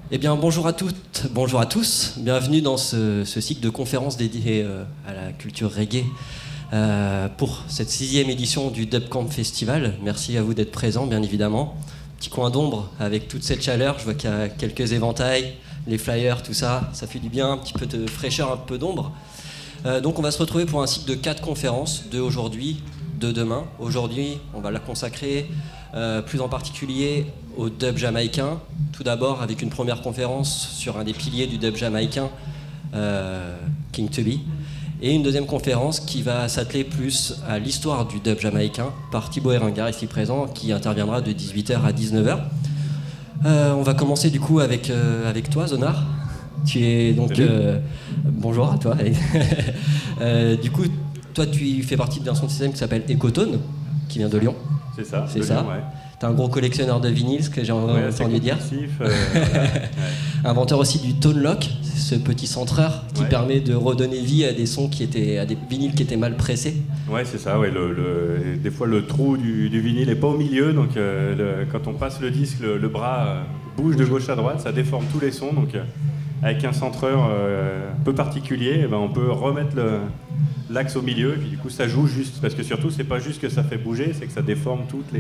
Eh bien, bonjour à toutes, bonjour à tous. Bienvenue dans ce cycle de conférences dédié à la culture reggae pour cette 6e édition du Dubcamp Festival. Merci à vous d'être présents, bien évidemment. Petit coin d'ombre avec toute cette chaleur. Je vois qu'il y a quelques éventails, les flyers, tout ça. Ça fait du bien, un petit peu de fraîcheur, un peu d'ombre. Donc, on va se retrouver pour un cycle de 4 conférences, 2 aujourd'hui, 2 demain. Aujourd'hui, on va la consacrer plus en particulier au dub jamaïcain, tout d'abord avec une première conférence sur un des piliers du dub jamaïcain, King Tubby, et une deuxième conférence qui va s'atteler plus à l'histoire du dub jamaïcain par Thibaut Erringard, ici présent, qui interviendra de 18h à 19h. On va commencer du coup avec toi, Zonar. Tu es donc... bonjour à toi. Du coup, toi tu fais partie d'un son système qui s'appelle Ecotone, qui vient de Lyon. C'est ça, c'est ça. Lyon, ouais. T'es un gros collectionneur de vinyles, ce que j'ai entendu dire. Ouais. Inventeur aussi du Tone Lock, ce petit centreur qui permet de redonner vie à des sons à des vinyles qui étaient mal pressés. Ouais, c'est ça. Ouais, des fois, le trou du vinyle n'est pas au milieu, donc quand on passe le disque, le bras bouge de gauche à droite, ça déforme tous les sons. Donc, avec un centreur un peu particulier, on peut remettre l'axe au milieu, et puis du coup, ça joue juste. Parce que surtout, c'est pas juste que ça fait bouger, c'est que ça déforme toute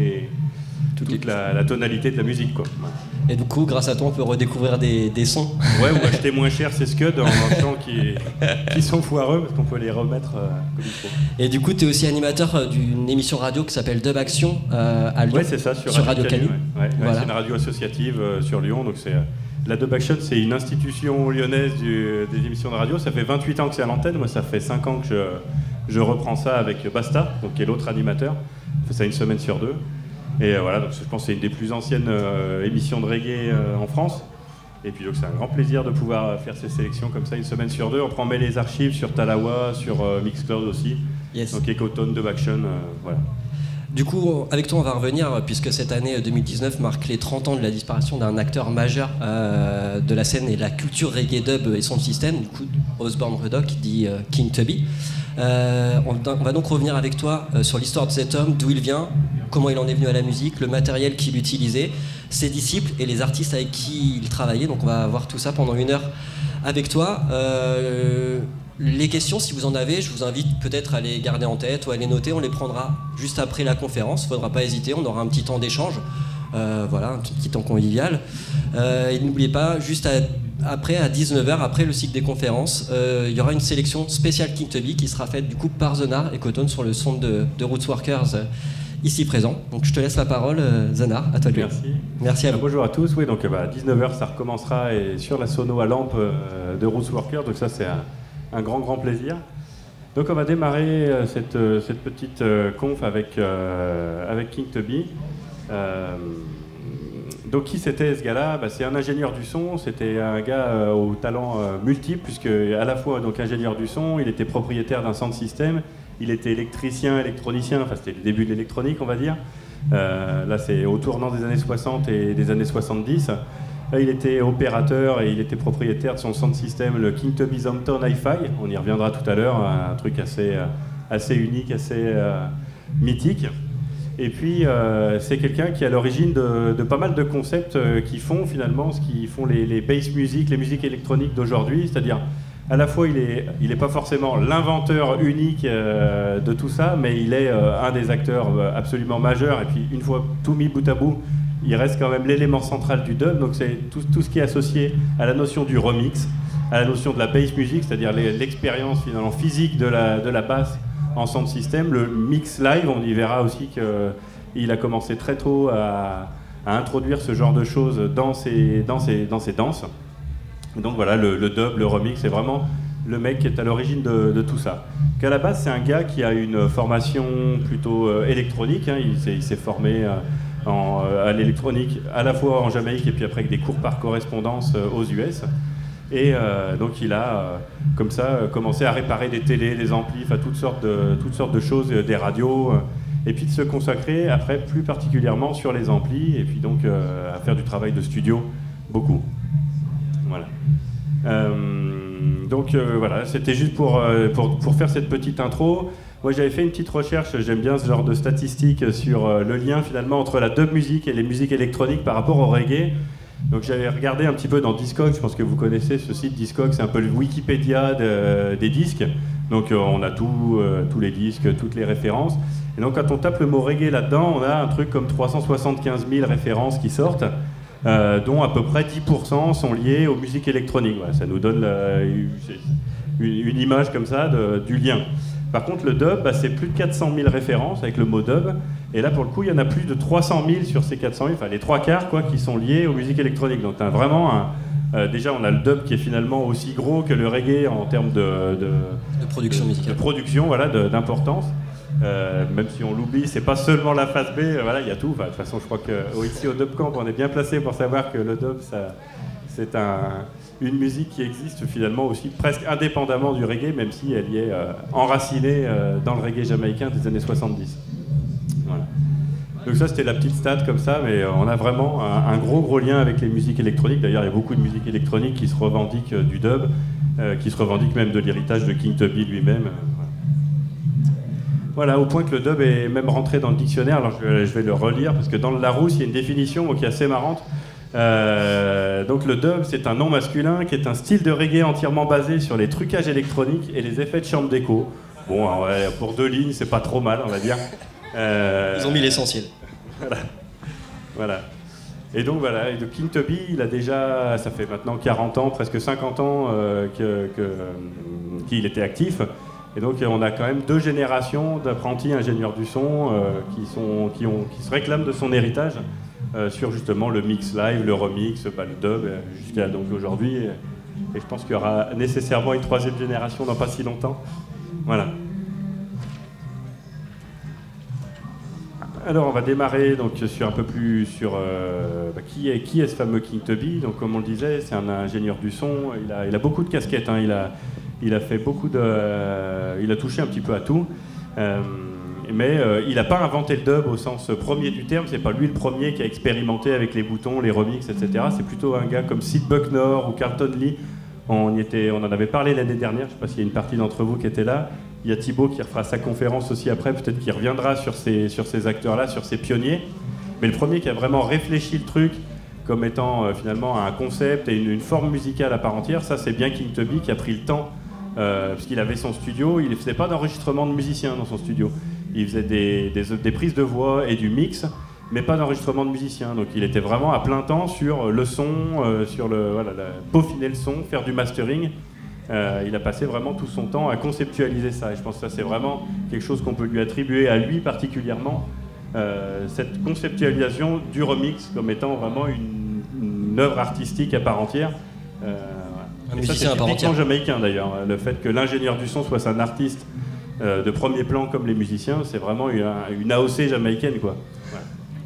la tonalité de la musique, quoi. Et du coup, grâce à toi, on peut redécouvrir des sons. Ouais, ou acheter moins cher ces scuds en chant qui sont foireux, parce qu'on peut les remettre comme il faut. Et du coup, tu es aussi animateur d'une émission radio qui s'appelle Dub Action à Lyon. Ouais, c'est ça, sur Radio Canu. Ouais. Voilà. C'est une radio associative sur Lyon. Donc la Dub Action, c'est une institution lyonnaise des émissions de radio. Ça fait 28 ans que c'est à l'antenne. Moi, ça fait 5 ans que je reprends ça avec Basta, donc, qui est l'autre animateur. On fait ça une semaine sur 2. Et voilà, donc je pense que c'est une des plus anciennes émissions de reggae en France. Et puis donc c'est un grand plaisir de pouvoir faire ces sélections comme ça une semaine sur 2. On met les archives sur Talawa, sur Mixcloud aussi. Yes. Donc Ecotone, Dub Action, voilà. Du coup, avec toi, on va revenir, puisque cette année 2019 marque les 30 ans de la disparition d'un acteur majeur de la scène et de la culture reggae dub et son système, du coup, Osborne Rudock, dit King Tubby. On va donc revenir avec toi sur l'histoire de cet homme, d'où il vient, comment il en est venu à la musique, le matériel qu'il utilisait, ses disciples et les artistes avec qui il travaillait. Donc on va voir tout ça pendant 1 heure avec toi. Les questions, si vous en avez, je vous invite peut-être à les garder en tête ou à les noter. On les prendra juste après la conférence. Il ne faudra pas hésiter, on aura un petit temps d'échange. Voilà, un petit temps convivial. Et n'oubliez pas, juste après, à 19h, après le cycle des conférences, il y aura une sélection spéciale King Tubby qui sera faite du coup par Zonar et Cotton sur le son de Rootsworkers ici présent. Donc je te laisse la parole, Zonar, à toi de Merci. Merci à vous. Bonjour à tous. Oui, donc à 19h, ça recommencera et sur la sono à lampe de Rootsworkers. Donc ça, c'est un grand plaisir. Donc on va démarrer cette petite conf avec King Tubby. Donc qui c'était ce gars-là ? C'est un ingénieur du son, c'était un gars au talent multiple, puisque à la fois donc, ingénieur du son, il était propriétaire d'un sound system, il était électricien, électronicien, enfin c'était le début de l'électronique on va dire. Là c'est au tournant des années 60 et des années 70. Là, il était opérateur et il était propriétaire de son sound system, le King Tubby Zompton Hi-Fi, on y reviendra tout à l'heure, un truc assez unique, assez mythique. Et puis, c'est quelqu'un qui est à l'origine de pas mal de concepts qui font finalement ce qui font les bass music, les musiques électroniques d'aujourd'hui. C'est-à-dire, à la fois, il est pas forcément l'inventeur unique de tout ça, mais il est un des acteurs absolument majeurs. Et puis, une fois tout mis bout à bout, il reste quand même l'élément central du dub. Donc, c'est tout ce qui est associé à la notion du remix, à la notion de la bass music, c'est-à-dire l'expérience finalement physique de la basse en sound system, le mix live, on y verra aussi qu'il a commencé très tôt à introduire ce genre de choses dans ses danses. Donc voilà, le dub, le remix, c'est vraiment le mec qui est à l'origine de tout ça. Qu'à la base, c'est un gars qui a une formation plutôt électronique, hein, il s'est formé à l'électronique à la fois en Jamaïque et puis après avec des cours par correspondance aux US. Et donc il a comme ça commencé à réparer des télés, des amplis, enfin toutes sortes de choses, des radios, et puis de se consacrer après plus particulièrement sur les amplis, et puis donc à faire du travail de studio beaucoup. Voilà. Donc voilà, c'était juste pour faire cette petite intro. Moi j'avais fait une petite recherche, j'aime bien ce genre de statistiques sur le lien finalement entre la dub music et les musiques électroniques par rapport au reggae. Donc j'avais regardé un petit peu dans Discogs, je pense que vous connaissez ce site Discogs, c'est un peu le Wikipédia des disques. Donc on a tous les disques, toutes les références. Et donc quand on tape le mot reggae là-dedans, on a un truc comme 375 000 références qui sortent, dont à peu près 10% sont liées aux musiques électroniques. Voilà, ça nous donne une image comme ça du lien. Par contre, le dub, c'est plus de 400 000 références avec le mot dub. Et là, pour le coup, il y en a plus de 300 000 sur ces 400 000, enfin les 3/4 quoi, qui sont liés aux musiques électroniques. Donc t'as vraiment déjà, on a le dub qui est finalement aussi gros que le reggae en termes de production musicale. De production, voilà, d'importance. Même si on l'oublie, c'est pas seulement la phase B, voilà, il y a tout. Enfin, de toute façon, je crois qu'ici au Dub Camp, on est bien placé pour savoir que le dub, c'est une musique qui existe finalement aussi presque indépendamment du reggae, même si elle y est enracinée dans le reggae jamaïcain des années 70. Voilà. Donc ça, c'était la petite stat comme ça, mais on a vraiment un gros lien avec les musiques électroniques. D'ailleurs, il y a beaucoup de musiques électroniques qui se revendiquent du dub, qui se revendiquent même de l'héritage de King Tubby lui-même. Voilà, au point que le dub est même rentré dans le dictionnaire. Alors je vais le relire, parce que dans le Larousse, il y a une définition qui est assez marrante. Donc le dub, c'est un nom masculin qui est un style de reggae entièrement basé sur les trucages électroniques et les effets de chambre d'écho. Bon, alors, pour 2 lignes, c'est pas trop mal, on va dire. Ils ont mis l'essentiel. Voilà. Et donc voilà, et de King Tubby, il a déjà, ça fait maintenant 40 ans, presque 50 ans qu'il était actif. Et donc on a quand même 2 générations d'apprentis ingénieurs du son qui se réclament de son héritage sur justement le mix live, le remix, le dub, jusqu'à donc aujourd'hui. Et je pense qu'il y aura nécessairement une 3e génération dans pas si longtemps. Voilà. Alors on va démarrer donc sur un peu plus sur qui est ce fameux King Tubby. Donc comme on le disait, c'est un ingénieur du son. Il a beaucoup de casquettes. Hein. Il a fait il a touché un petit peu à tout. Mais il n'a pas inventé le dub au sens premier du terme. C'est pas lui le premier qui a expérimenté avec les boutons, les remixes, etc. C'est plutôt un gars comme Sid Bucknor ou Carlton Lee. On en avait parlé l'année dernière. Je ne sais pas s'il y a une partie d'entre vous qui était là. Il y a Thibaut qui refera sa conférence aussi après, peut-être qu'il reviendra sur ces acteurs-là, sur ces pionniers. Mais le premier qui a vraiment réfléchi le truc comme étant finalement un concept et une forme musicale à part entière, ça c'est bien King Tubby qui a pris le temps, parce qu'il avait son studio, il ne faisait pas d'enregistrement de musiciens dans son studio. Il faisait des prises de voix et du mix, mais pas d'enregistrement de musiciens. Donc il était vraiment à plein temps sur le son, peaufiner le son, faire du mastering. Il a passé vraiment tout son temps à conceptualiser ça. Et je pense que ça, c'est vraiment quelque chose qu'on peut lui attribuer à lui particulièrement, cette conceptualisation du remix comme étant vraiment une œuvre artistique à part entière. Un et ça, musicien c'est à part typiquement entière. jamaïcain d'ailleurs. Le fait que l'ingénieur du son soit un artiste de premier plan comme les musiciens, c'est vraiment une AOC jamaïcaine, quoi. Ouais.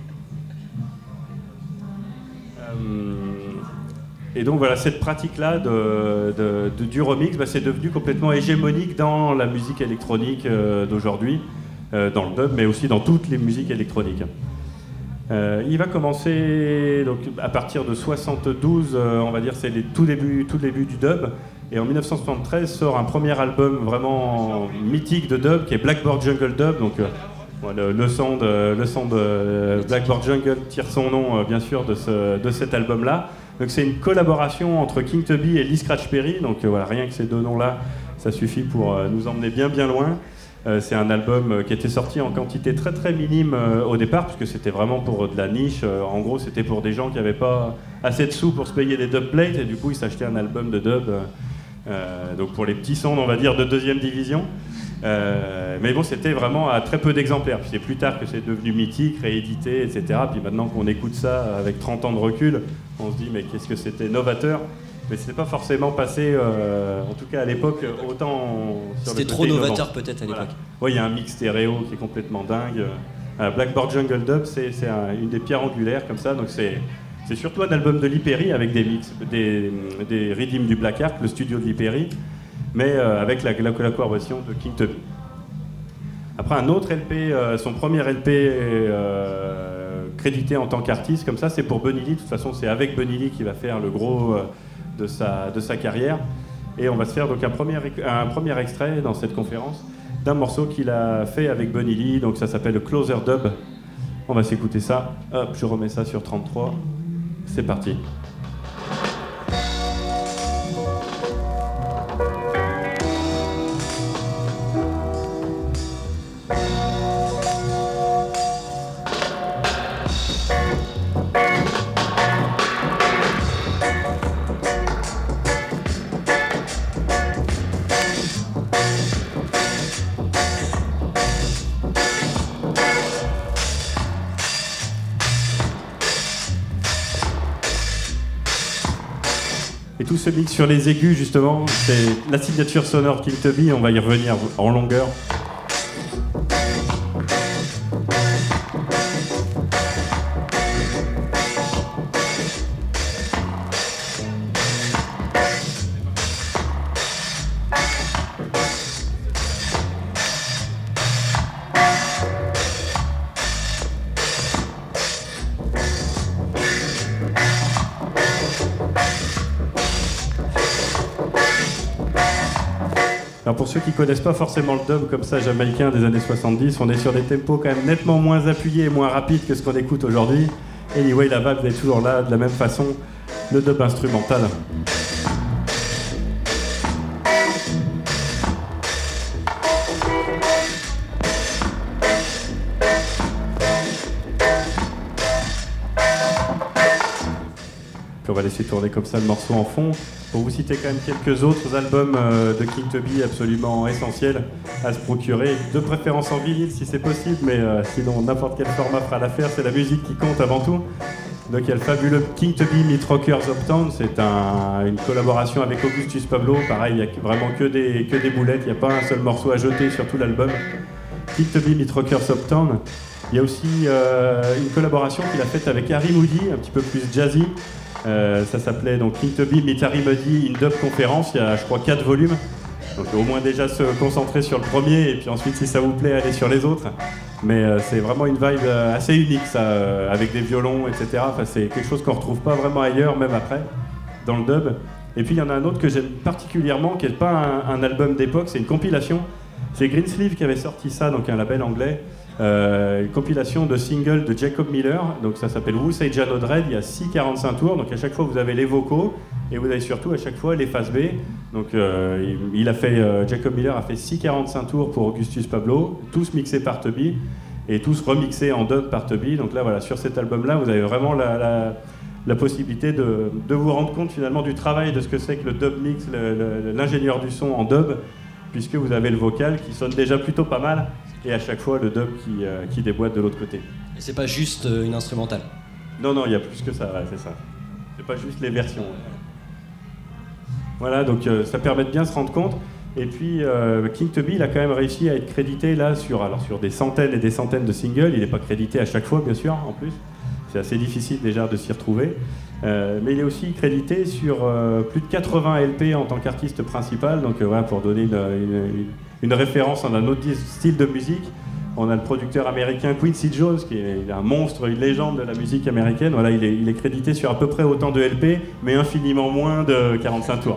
Et donc voilà, cette pratique-là du remix, c'est devenu complètement hégémonique dans la musique électronique d'aujourd'hui, dans le dub, mais aussi dans toutes les musiques électroniques. Il va commencer donc, à partir de 72, on va dire, c'est tout début du dub. Et en 1973 sort un premier album vraiment mythique de dub qui est Blackboard Jungle Dub. Donc le son de Blackboard Jungle tire son nom bien sûr de cet album-là. Donc c'est une collaboration entre King Tubby et Lee Scratch Perry. Donc voilà, rien que ces 2 noms-là, ça suffit pour nous emmener bien loin. C'est un album qui était sorti en quantité très très minime au départ, puisque c'était vraiment pour de la niche. En gros, c'était pour des gens qui n'avaient pas assez de sous pour se payer des dubplates, et du coup, ils s'achetaient un album de dub. Donc pour les petits sons, on va dire, de 2e division. Mais bon, c'était vraiment à très peu d'exemplaires. Puis c'est plus tard que c'est devenu mythique, réédité, etc. Puis maintenant qu'on écoute ça avec 30 ans de recul, on se dit mais qu'est-ce que c'était novateur. Mais c'est pas forcément passé, en tout cas à l'époque, autant sur C'était le trop novateur peut-être à l'époque. Voilà. Ouais, il y a un mix stéréo qui est complètement dingue. Blackboard Jungle Dub, c'est une des pierres angulaires comme ça. Donc c'est surtout un album de Lee Perry avec des mix, des rythms du Black Ark, le studio de Lee Perry, mais avec la collaboration de King Tubby. Après un autre LP, son premier LP crédité en tant qu'artiste, comme ça, c'est pour Bunny Lee. De toute façon, c'est avec Bunny Lee qu'il va faire le gros de sa carrière. Et on va se faire donc un premier extrait dans cette conférence d'un morceau qu'il a fait avec Bunny Lee. Donc ça s'appelle Closer Dub. On va s'écouter ça. Hop, je remets ça sur 33. C'est parti. Et tout ce mix sur les aigus, justement, c'est la signature sonore de King Tubby, on va y revenir en longueur. Alors pour ceux qui ne connaissent pas forcément le dub comme ça jamaïcain des années 70, on est sur des tempos quand même nettement moins appuyés et moins rapides que ce qu'on écoute aujourd'hui. Anyway, la vibe est toujours là, de la même façon, le dub instrumental. Puis on va laisser tourner comme ça le morceau en fond. Pour vous citer quand même quelques autres albums de King Tubby absolument essentiels à se procurer, de préférence en vinyle si c'est possible, mais sinon n'importe quel format fera l'affaire, c'est la musique qui compte avant tout. Donc il y a le fabuleux King Tubby Meet Rockers Uptown, c'est une collaboration avec Augustus Pablo, pareil, il n'y a vraiment que des boulettes, il n'y a pas un seul morceau à jeter sur tout l'album. King Tubby Meet Rockers Uptown. Il y a aussi une collaboration qu'il a faite avec Harry Moody, un petit peu plus jazzy. Ça s'appelait donc King Tubby Meet Harry Moody in Dub Conference, il y a je crois 4 volumes. Donc au moins déjà se concentrer sur le premier et puis ensuite si ça vous plaît aller sur les autres. Mais c'est vraiment une vibe assez unique ça, avec des violons etc. Enfin, c'est quelque chose qu'on ne retrouve pas vraiment ailleurs, même après, dans le dub. Et puis il y en a un autre que j'aime particulièrement, qui n'est pas un album d'époque, c'est une compilation. C'est Greensleeve qui avait sorti ça, donc un label anglais. Une compilation de singles de Jacob Miller, donc ça s'appelle Who Say Jano Dread, il y a 6 45 tours, donc à chaque fois vous avez les vocaux et vous avez surtout à chaque fois les phases B. Donc Jacob Miller a fait 6 45 tours pour Augustus Pablo, tous mixés par Tubby et tous remixés en dub par Tubby. Donc là voilà, sur cet album là vous avez vraiment la possibilité de vous rendre compte finalement du travail de ce que c'est que le dub mix, l'ingénieur du son en dub, puisque vous avez le vocal qui sonne déjà plutôt pas mal et à chaque fois le dub qui déboîte de l'autre côté. Et c'est pas juste une instrumentale? Non, il y a plus que ça, ouais, c'est ça. C'est pas juste les versions. Voilà, donc ça permet de bien se rendre compte. Et puis King Tubby, il a quand même réussi à être crédité là sur des centaines et des centaines de singles. Il n'est pas crédité à chaque fois, bien sûr, en plus. C'est assez difficile déjà de s'y retrouver. Mais il est aussi crédité sur plus de 80 LP en tant qu'artiste principal. Donc voilà, pour donner une référence à un autre style de musique, on a le producteur américain Quincy Jones, qui est un monstre, une légende de la musique américaine. Voilà, il est crédité sur à peu près autant de LP, mais infiniment moins de 45 tours.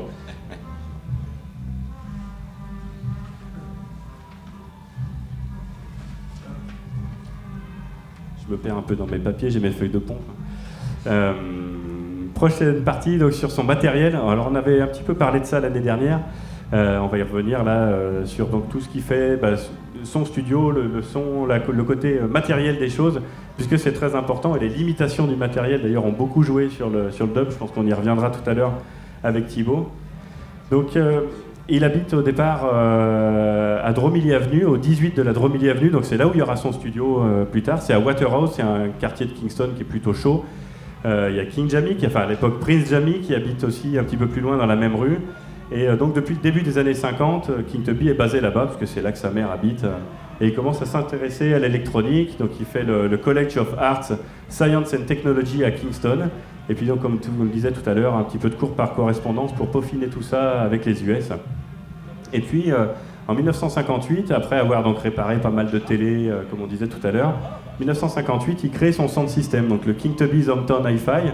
Je me perds un peu dans mes papiers, j'ai mes feuilles de pompe. Prochaine partie, donc sur son matériel. Alors on avait un petit peu parlé de ça l'année dernière. On va y revenir là sur donc, tout ce qui fait son studio, le son, le côté matériel des choses, puisque c'est très important et les limitations du matériel d'ailleurs ont beaucoup joué sur le dub. Je pense qu'on y reviendra tout à l'heure avec Thibaut. Donc il habite au départ à Dromilly Avenue, au 18 de la Dromilly Avenue, donc c'est là où il y aura son studio plus tard. C'est à Waterhouse, c'est un quartier de Kingston qui est plutôt chaud. Il y a King Jammy, enfin à l'époque Prince Jammy, qui habite aussi un petit peu plus loin dans la même rue. Et donc depuis le début des années 50, King Tubby est basé là-bas, parce que c'est là que sa mère habite. Et il commence à s'intéresser à l'électronique, donc il fait le College of Arts, Science and Technology à Kingston. Et puis donc, comme vous le disiez tout à l'heure, un petit peu de cours par correspondance pour peaufiner tout ça avec les US. Et puis en 1958, après avoir donc réparé pas mal de télé, comme on disait tout à l'heure, 1958, il crée son sound system, donc le King Tubby's Hometown Hi-Fi.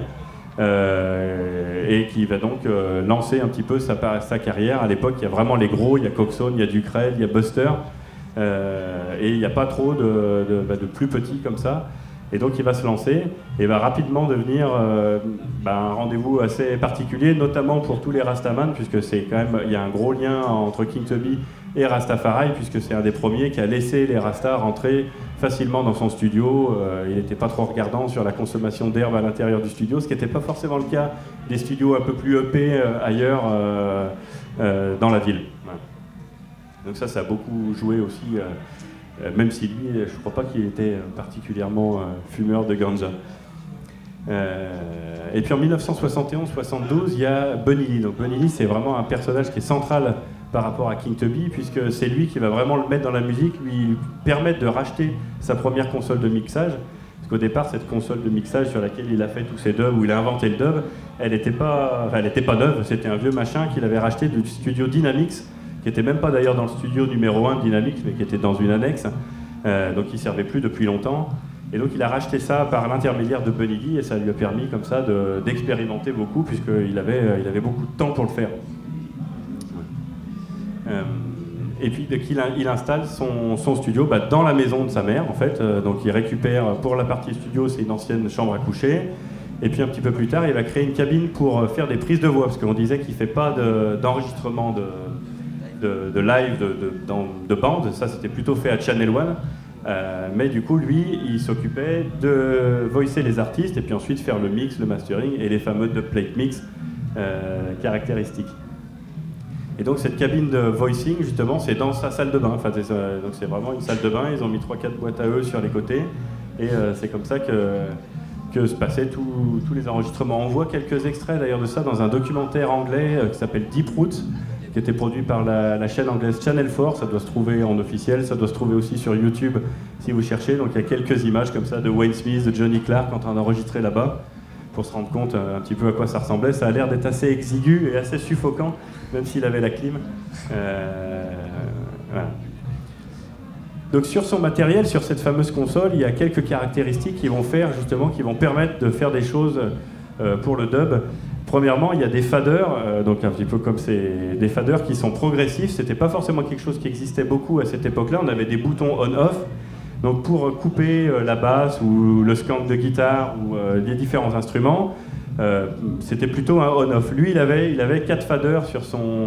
Et qui va donc lancer un petit peu sa carrière. À l'époque, il y a vraiment les gros, il y a Coxsone, il y a Ducrell, il y a Buster, et il n'y a pas trop de plus petits comme ça. Et donc il va se lancer et va rapidement devenir un rendez-vous assez particulier, notamment pour tous les Rastaman, puisque c'est quand même, il y a un gros lien entre King Tubby et Rastafari, puisque c'est un des premiers qui a laissé les Rastas rentrer facilement dans son studio. Il n'était pas trop regardant sur la consommation d'herbe à l'intérieur du studio, ce qui n'était pas forcément le cas des studios un peu plus EP ailleurs dans la ville. Voilà. Donc ça a beaucoup joué aussi, même si lui, je ne crois pas qu'il était particulièrement fumeur de ganja. Et puis en 1971-72, il y a Bunny Lee. Donc Bunny Lee, c'est vraiment un personnage qui est central par rapport à King Tubby, puisque c'est lui qui va vraiment le mettre dans la musique, lui permettre de racheter sa première console de mixage. Parce qu'au départ, cette console de mixage sur laquelle il a fait tous ses dubs, où il a inventé le dub, elle n'était pas neuve, c'était un vieux machin qu'il avait racheté du studio Dynamix, qui n'était même pas d'ailleurs dans le studio numéro 1 de Dynamix, mais qui était dans une annexe, donc il ne servait plus depuis longtemps. Et donc il a racheté ça par l'intermédiaire de Bunny Lee, et ça lui a permis comme ça d'expérimenter beaucoup, puisqu'il avait beaucoup de temps pour le faire. Et puis il installe son studio dans la maison de sa mère, en fait. Donc il récupère, pour la partie studio, c'est une ancienne chambre à coucher. Et puis un petit peu plus tard, il va créer une cabine pour faire des prises de voix, parce qu'on disait qu'il ne fait pas d'enregistrement de live, de bande. Ça, c'était plutôt fait à Channel One. Mais du coup, lui, il s'occupait de voicer les artistes, et puis ensuite faire le mix, le mastering, et les fameux dubplate mix caractéristiques. Et donc cette cabine de voicing, justement, c'est dans sa salle de bain. Enfin, donc c'est vraiment une salle de bain, ils ont mis 3-4 boîtes à eux sur les côtés, et c'est comme ça que se passaient tous les enregistrements. On voit quelques extraits d'ailleurs de ça dans un documentaire anglais qui s'appelle Deep Roots, qui était produit par la chaîne anglaise Channel 4, ça doit se trouver en officiel, ça doit se trouver aussi sur YouTube si vous cherchez. Donc il y a quelques images comme ça de Wayne Smith, de Johnny Clark en train d'enregistrer là-bas, pour se rendre compte un petit peu à quoi ça ressemblait. Ça a l'air d'être assez exigu et assez suffocant, même s'il avait la clim. Voilà. Donc sur son matériel, sur cette fameuse console, il y a quelques caractéristiques qui vont permettre de faire des choses pour le dub. Premièrement, il y a des faders, donc un petit peu comme des faders qui sont progressifs. C'était pas forcément quelque chose qui existait beaucoup à cette époque-là. On avait des boutons on-off. Donc pour couper la basse ou le skank de guitare ou les différents instruments, c'était plutôt un on-off. Lui, il avait 4 faders sur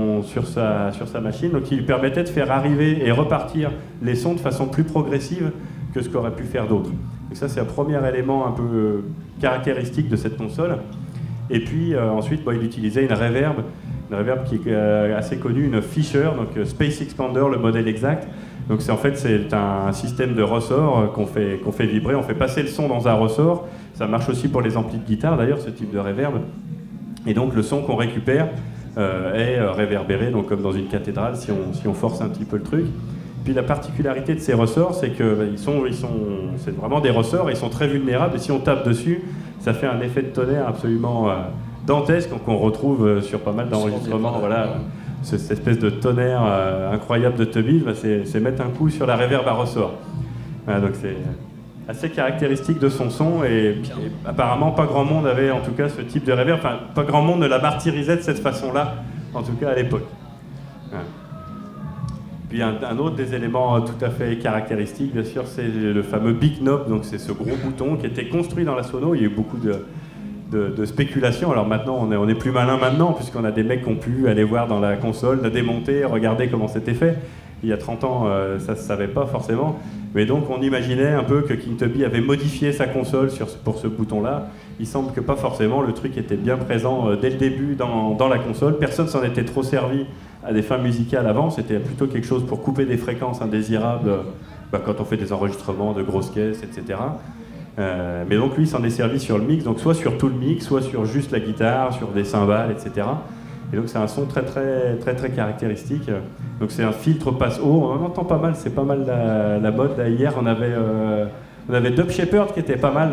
sa machine, donc il lui permettait de faire arriver et repartir les sons de façon plus progressive que ce qu'aurait pu faire d'autres. Donc ça, c'est un premier élément un peu caractéristique de cette console. Et puis ensuite, il utilisait une reverb qui est assez connue, une Fisher, donc Space Expander, le modèle exact. Donc c'est un système de ressort qu'on fait vibrer, on fait passer le son dans un ressort. Ça marche aussi pour les amplis de guitare d'ailleurs, ce type de reverb. Et donc le son qu'on récupère est réverbéré, donc comme dans une cathédrale si on force un petit peu le truc. Puis la particularité de ces ressorts, c'est que c'est vraiment des ressorts, ils sont très vulnérables, et si on tape dessus, ça fait un effet de tonnerre absolument dantesque qu'on retrouve sur pas mal d'enregistrements. Voilà. Cette espèce de tonnerre incroyable de Tubby, c'est mettre un coup sur la reverb à ressort. Voilà, donc c'est assez caractéristique de son son, et apparemment pas grand monde avait en tout cas ce type de reverb, enfin pas grand monde ne la martyrisait de cette façon-là, en tout cas à l'époque. Voilà. Puis un autre des éléments tout à fait caractéristiques, bien sûr, c'est le fameux Big Knob, donc c'est ce gros bouton qui était construit dans la sono. Il y a eu beaucoup de spéculation. Alors maintenant, on est plus malin maintenant, puisqu'on a des mecs qui ont pu aller voir dans la console, la démonter, regarder comment c'était fait. Il y a 30 ans, ça ne se savait pas forcément. Mais donc on imaginait un peu que King Tubby avait modifié sa console pour ce bouton-là. Il semble que pas forcément, le truc était bien présent dès le début dans la console. Personne s'en était trop servi à des fins musicales avant, c'était plutôt quelque chose pour couper des fréquences indésirables quand on fait des enregistrements de grosses caisses, etc. Mais donc lui s'en est servi sur le mix, donc soit sur tout le mix, soit sur juste la guitare, sur des cymbales, etc. Et donc c'est un son très très très très caractéristique. Donc c'est un filtre passe-haut, on en entend pas mal, c'est pas mal la mode. Là, hier on avait Dub Shepherd qui était pas mal,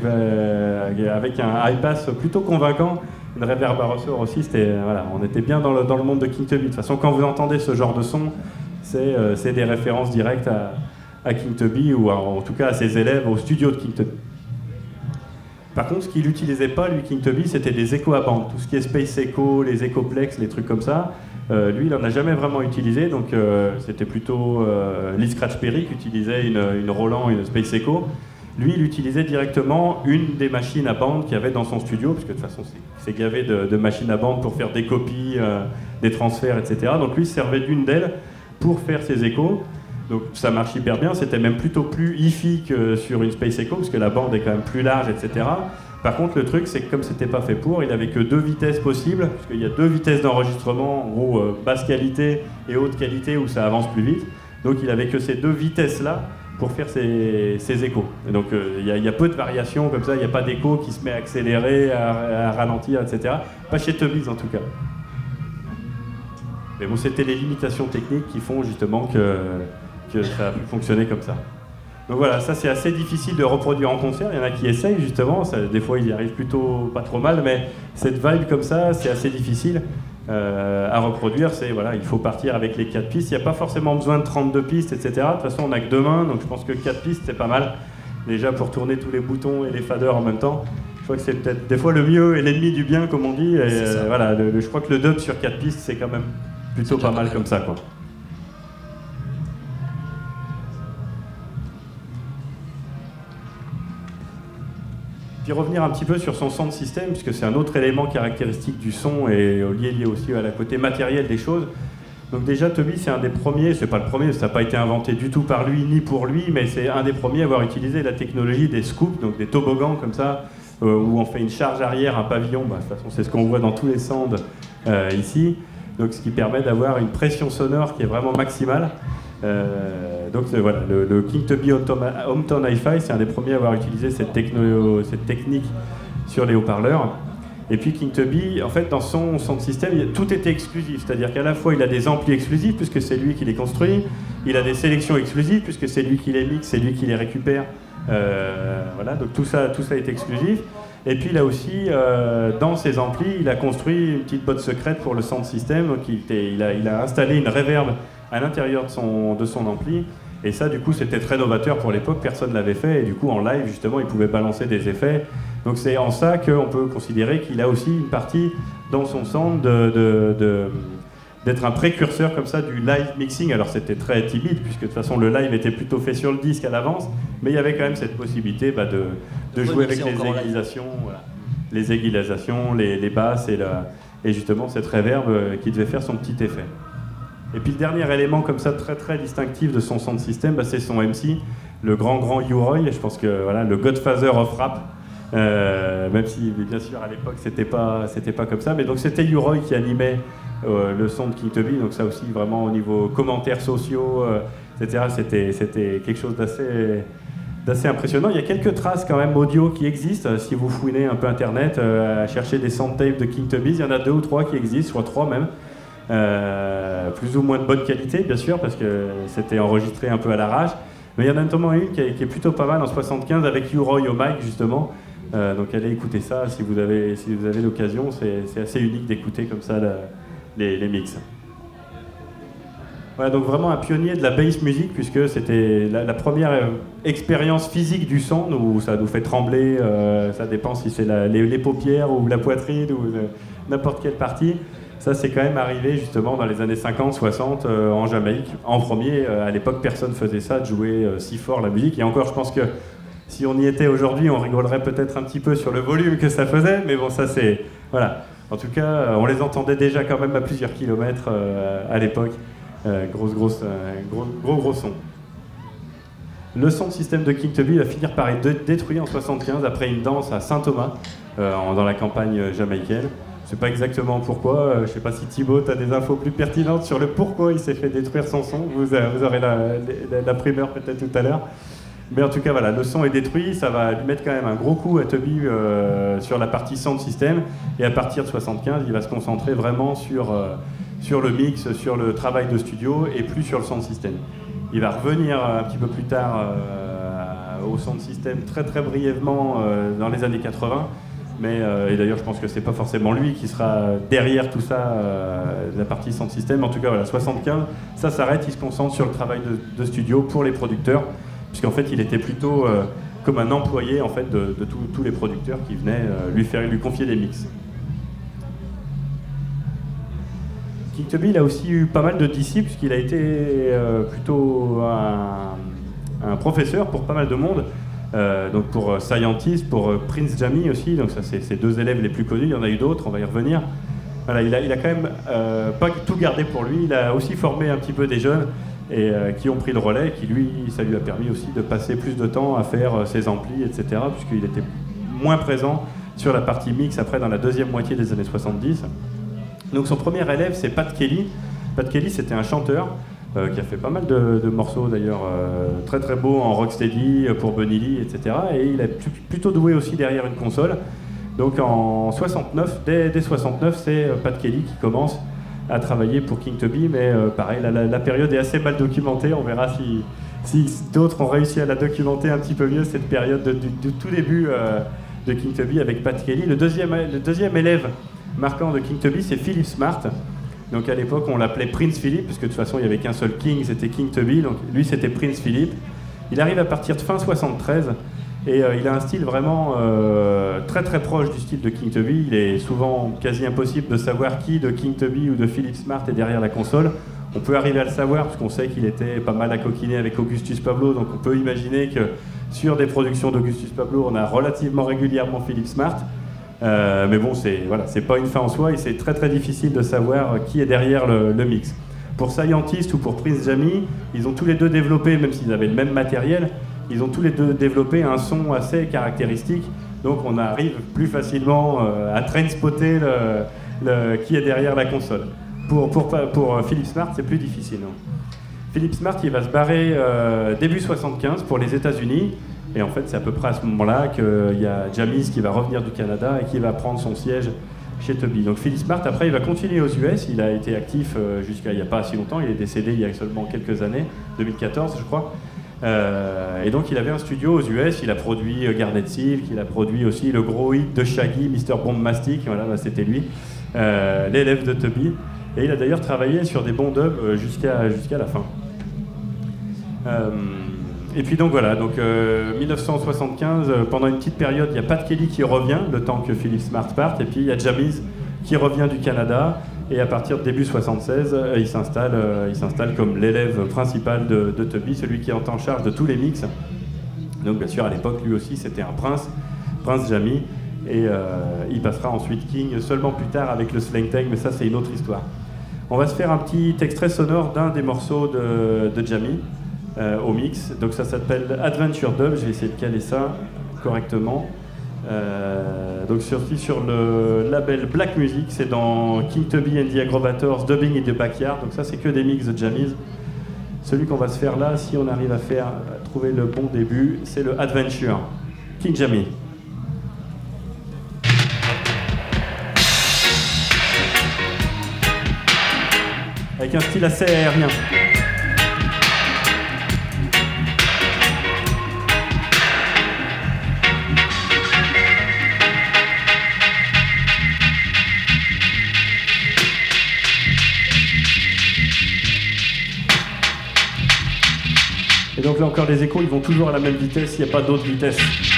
avec un high pass plutôt convaincant, une reverb à ressort aussi. Voilà, on était bien dans le monde de King Tubby. De toute façon, quand vous entendez ce genre de son, c'est des références directes à King Tubby, ou en tout cas à ses élèves au studio de King Tubby. Par contre, ce qu'il n'utilisait pas, lui, King Tubby, c'était des échos à bande. Tout ce qui est Space Echo, les Echoplex, les trucs comme ça, lui, il n'en a jamais vraiment utilisé. Donc, c'était plutôt Lee Scratch Perry qui utilisait une Roland, une Space Echo. Lui, il utilisait directement une des machines à bande qu'il y avait dans son studio, parce que de toute façon, c'est gavé de machines à bande pour faire des copies, des transferts, etc. Donc, lui, il servait d'une d'elles pour faire ses échos. Donc ça marche hyper bien, c'était même plutôt plus hi-fi que sur une Space Echo, parce que la bande est quand même plus large, etc. Par contre, le truc, c'est que comme c'était pas fait pour, il avait que 2 vitesses possibles, parce qu'il y a 2 vitesses d'enregistrement, en gros basse qualité et haute qualité, où ça avance plus vite. Donc il avait que ces 2 vitesses-là pour faire ces échos. Et donc il y a peu de variations comme ça, il n'y a pas d'écho qui se met à accélérer, à ralentir, etc. Pas chez Tobies en tout cas. Mais bon, c'était les limitations techniques qui font justement que ça a pu fonctionner comme ça. Donc voilà, ça c'est assez difficile de reproduire en concert, il y en a qui essayent justement, des fois ils y arrivent plutôt pas trop mal, mais cette vibe comme ça, c'est assez difficile à reproduire. Voilà, il faut partir avec les 4 pistes, il n'y a pas forcément besoin de 32 pistes, etc. De toute façon on n'a que 2 mains, donc je pense que 4 pistes c'est pas mal, déjà pour tourner tous les boutons et les faders en même temps. Je crois que c'est peut-être des fois le mieux et l'ennemi du bien, comme on dit, et voilà, je crois que le dub sur 4 pistes c'est quand même plutôt pas mal comme ça, quoi. Puis revenir un petit peu sur son sound system, puisque c'est un autre élément caractéristique du son et lié aussi à la côté matériel des choses. Donc déjà, Tobies, c'est un des premiers, c'est pas le premier, ça n'a pas été inventé du tout par lui ni pour lui, mais c'est un des premiers à avoir utilisé la technologie des scoops, donc des toboggans comme ça, où on fait une charge arrière, un pavillon, de toute façon c'est ce qu'on voit dans tous les sounds ici, donc ce qui permet d'avoir une pression sonore qui est vraiment maximale. Donc voilà, le King Tubby Hometown Hi-Fi, c'est un des premiers à avoir utilisé cette technique sur les haut-parleurs. Et puis King Tubby, en fait, dans son système, tout était exclusif, c'est-à-dire qu'à la fois il a des amplis exclusifs puisque c'est lui qui les construit, il a des sélections exclusives puisque c'est lui qui les mixe, c'est lui qui les récupère. Voilà, donc tout ça est exclusif. Et puis là aussi, dans ses amplis, il a construit une petite boîte secrète pour le sound system. Donc il a installé une reverb à l'intérieur de son ampli. Et ça, du coup, c'était très novateur pour l'époque, personne ne l'avait fait. Et du coup, en live, justement, il pouvait balancer des effets. Donc c'est en ça qu'on peut considérer qu'il a aussi une partie dans son sound d'être un précurseur comme ça du live mixing. Alors c'était très timide, puisque de toute façon, le live était plutôt fait sur le disque à l'avance. Mais il y avait quand même cette possibilité de jouer avec les aiguisations, voilà. Les aiguisations, les basses et justement cette reverb qui devait faire son petit effet. Et puis le dernier élément comme ça très très distinctif de son sound system, c'est son MC, le grand U-Roy. Je pense que voilà, le Godfather of Rap, même si bien sûr à l'époque c'était pas comme ça, mais donc c'était U-Roy qui animait le son de King Tubby, donc ça aussi vraiment au niveau commentaires sociaux, etc. C'était quelque chose d'assez impressionnant. Il y a quelques traces quand même audio qui existent, si vous fouinez un peu internet, à chercher des sound tapes de King Tubby, il y en a 2 ou 3 qui existent, soit 3 même. Plus ou moins de bonne qualité bien sûr parce que c'était enregistré un peu à l'arrache, mais il y en a notamment une qui est plutôt pas mal en 75 avec U-Roy au mic justement, donc allez écouter ça si vous avez l'occasion, c'est assez unique d'écouter comme ça les mix. Voilà, donc vraiment un pionnier de la bass music puisque c'était la première expérience physique du son où ça nous fait trembler, ça dépend si c'est les paupières ou la poitrine ou n'importe quelle partie. Ça, c'est quand même arrivé justement dans les années 50, 60 en Jamaïque. En premier, à l'époque, personne ne faisait ça, de jouer si fort la musique. Et encore, je pense que si on y était aujourd'hui, on rigolerait peut-être un petit peu sur le volume que ça faisait. Mais bon, ça c'est... Voilà. En tout cas, on les entendait déjà quand même à plusieurs kilomètres à l'époque. Gros son. Le sound system de King Tubby va finir par être détruit en 75 après une danse à Saint-Thomas, dans la campagne jamaïcaine. Je sais pas exactement pourquoi, je sais pas si Thibaut, tu as des infos plus pertinentes sur le pourquoi il s'est fait détruire son son, vous aurez la primeur peut-être tout à l'heure. Mais en tout cas voilà, le son est détruit, ça va lui mettre quand même un gros coup à Tubby sur la partie sound system, et à partir de 75, il va se concentrer vraiment sur le mix, sur le travail de studio, et plus sur le sound system. Il va revenir un petit peu plus tard au sound system très très brièvement dans les années 80, mais et d'ailleurs je pense que c'est pas forcément lui qui sera derrière tout ça, la partie sound system. En tout cas voilà, 75, ça s'arrête, il se concentre sur le travail de studio pour les producteurs, puisqu'en fait il était plutôt comme un employé en fait de tous les producteurs qui venaient lui confier des mix. King Tubby, il a aussi eu pas mal de disciples, puisqu'il a été plutôt un professeur pour pas mal de monde. Donc pour Scientist, pour Prince Jammy aussi, donc ça c'est ses 2 élèves les plus connus, il y en a eu d'autres, on va y revenir. Voilà, il a quand même pas tout gardé pour lui, il a aussi formé un petit peu des jeunes et qui ont pris le relais, ça lui a permis aussi de passer plus de temps à faire ses amplis, etc., puisqu'il était moins présent sur la partie mix après dans la deuxième moitié des années 70. Donc son premier élève c'est Pat Kelly. Pat Kelly c'était un chanteur qui a fait pas mal de morceaux d'ailleurs très très beaux en rocksteady pour Bunny Lee, etc. Et il est plutôt doué aussi derrière une console. Donc en 69, dès 69, c'est Pat Kelly qui commence à travailler pour King Tubby, mais pareil, la période est assez mal documentée. On verra si d'autres ont réussi à la documenter un petit peu mieux, cette période du tout début de King Tubby avec Pat Kelly. Le deuxième élève marquant de King Tubby, c'est Philip Smart. Donc à l'époque, on l'appelait Prince Philip, parce que de toute façon, il n'y avait qu'un seul King, c'était King Tubby. Donc lui, c'était Prince Philip. Il arrive à partir de fin 73, et il a un style vraiment très très proche du style de King Tubby. Il est souvent quasi impossible de savoir qui de King Tubby ou de Philip Smart est derrière la console. On peut arriver à le savoir, parce qu'on sait qu'il était pas mal à coquiner avec Augustus Pablo, donc on peut imaginer que sur des productions d'Augustus Pablo, on a relativement régulièrement Philip Smart. Mais bon, c'est pas une fin en soi et c'est très très difficile de savoir qui est derrière le mix. Pour Scientist ou pour Prince Jammy, ils ont tous les deux développé, même s'ils avaient le même matériel, ils ont tous les deux développé un son assez caractéristique. Donc on arrive plus facilement à trainspotter qui est derrière la console. Pour Philip Smart, c'est plus difficile. Philip Smart, il va se barrer début 75 pour les États-Unis. Et en fait, c'est à peu près à ce moment-là qu'il y a Jamis qui va revenir du Canada et qui va prendre son siège chez Tubby. Donc Philip Smart, après, il va continuer aux US. Il a été actif jusqu'à il n'y a pas si longtemps. Il est décédé il y a seulement quelques années, 2014, je crois. Et donc, il avait un studio aux US. Il a produit Garnet Silk. Il a produit aussi le gros hit de Shaggy, Mr. Bombastic. Voilà, bah, c'était lui, l'élève de Tubby. Et il a d'ailleurs travaillé sur des bons dubs jusqu'à la fin. Et puis donc voilà, 1975, pendant une petite période, il y a Pat Kelly qui revient, le temps que Philip Smart parte, et puis il y a Jamis qui revient du Canada, et à partir de début 76, il s'installe comme l'élève principal de Tubby, celui qui est en charge de tous les mix. Donc bien sûr, à l'époque, lui aussi, c'était un Prince Jammy, et il passera ensuite King seulement plus tard avec le Slang Tang, mais ça c'est une autre histoire. On va se faire un petit extrait sonore d'un des morceaux de Jammy. Au mix, donc ça s'appelle Adventure Dub, je vais essayer de caler ça correctement. Donc sorti sur le label Black Music, c'est dans King Tubby and the Agrovators, Dubbing in the Backyard, donc ça c'est que des mix de Jammies. Celui qu'on va se faire là, si on arrive à trouver le bon début, c'est le Adventure, King Jammy. Avec un style assez aérien. Et donc là encore, les échos, ils vont toujours à la même vitesse, il n'y a pas d'autre vitesse.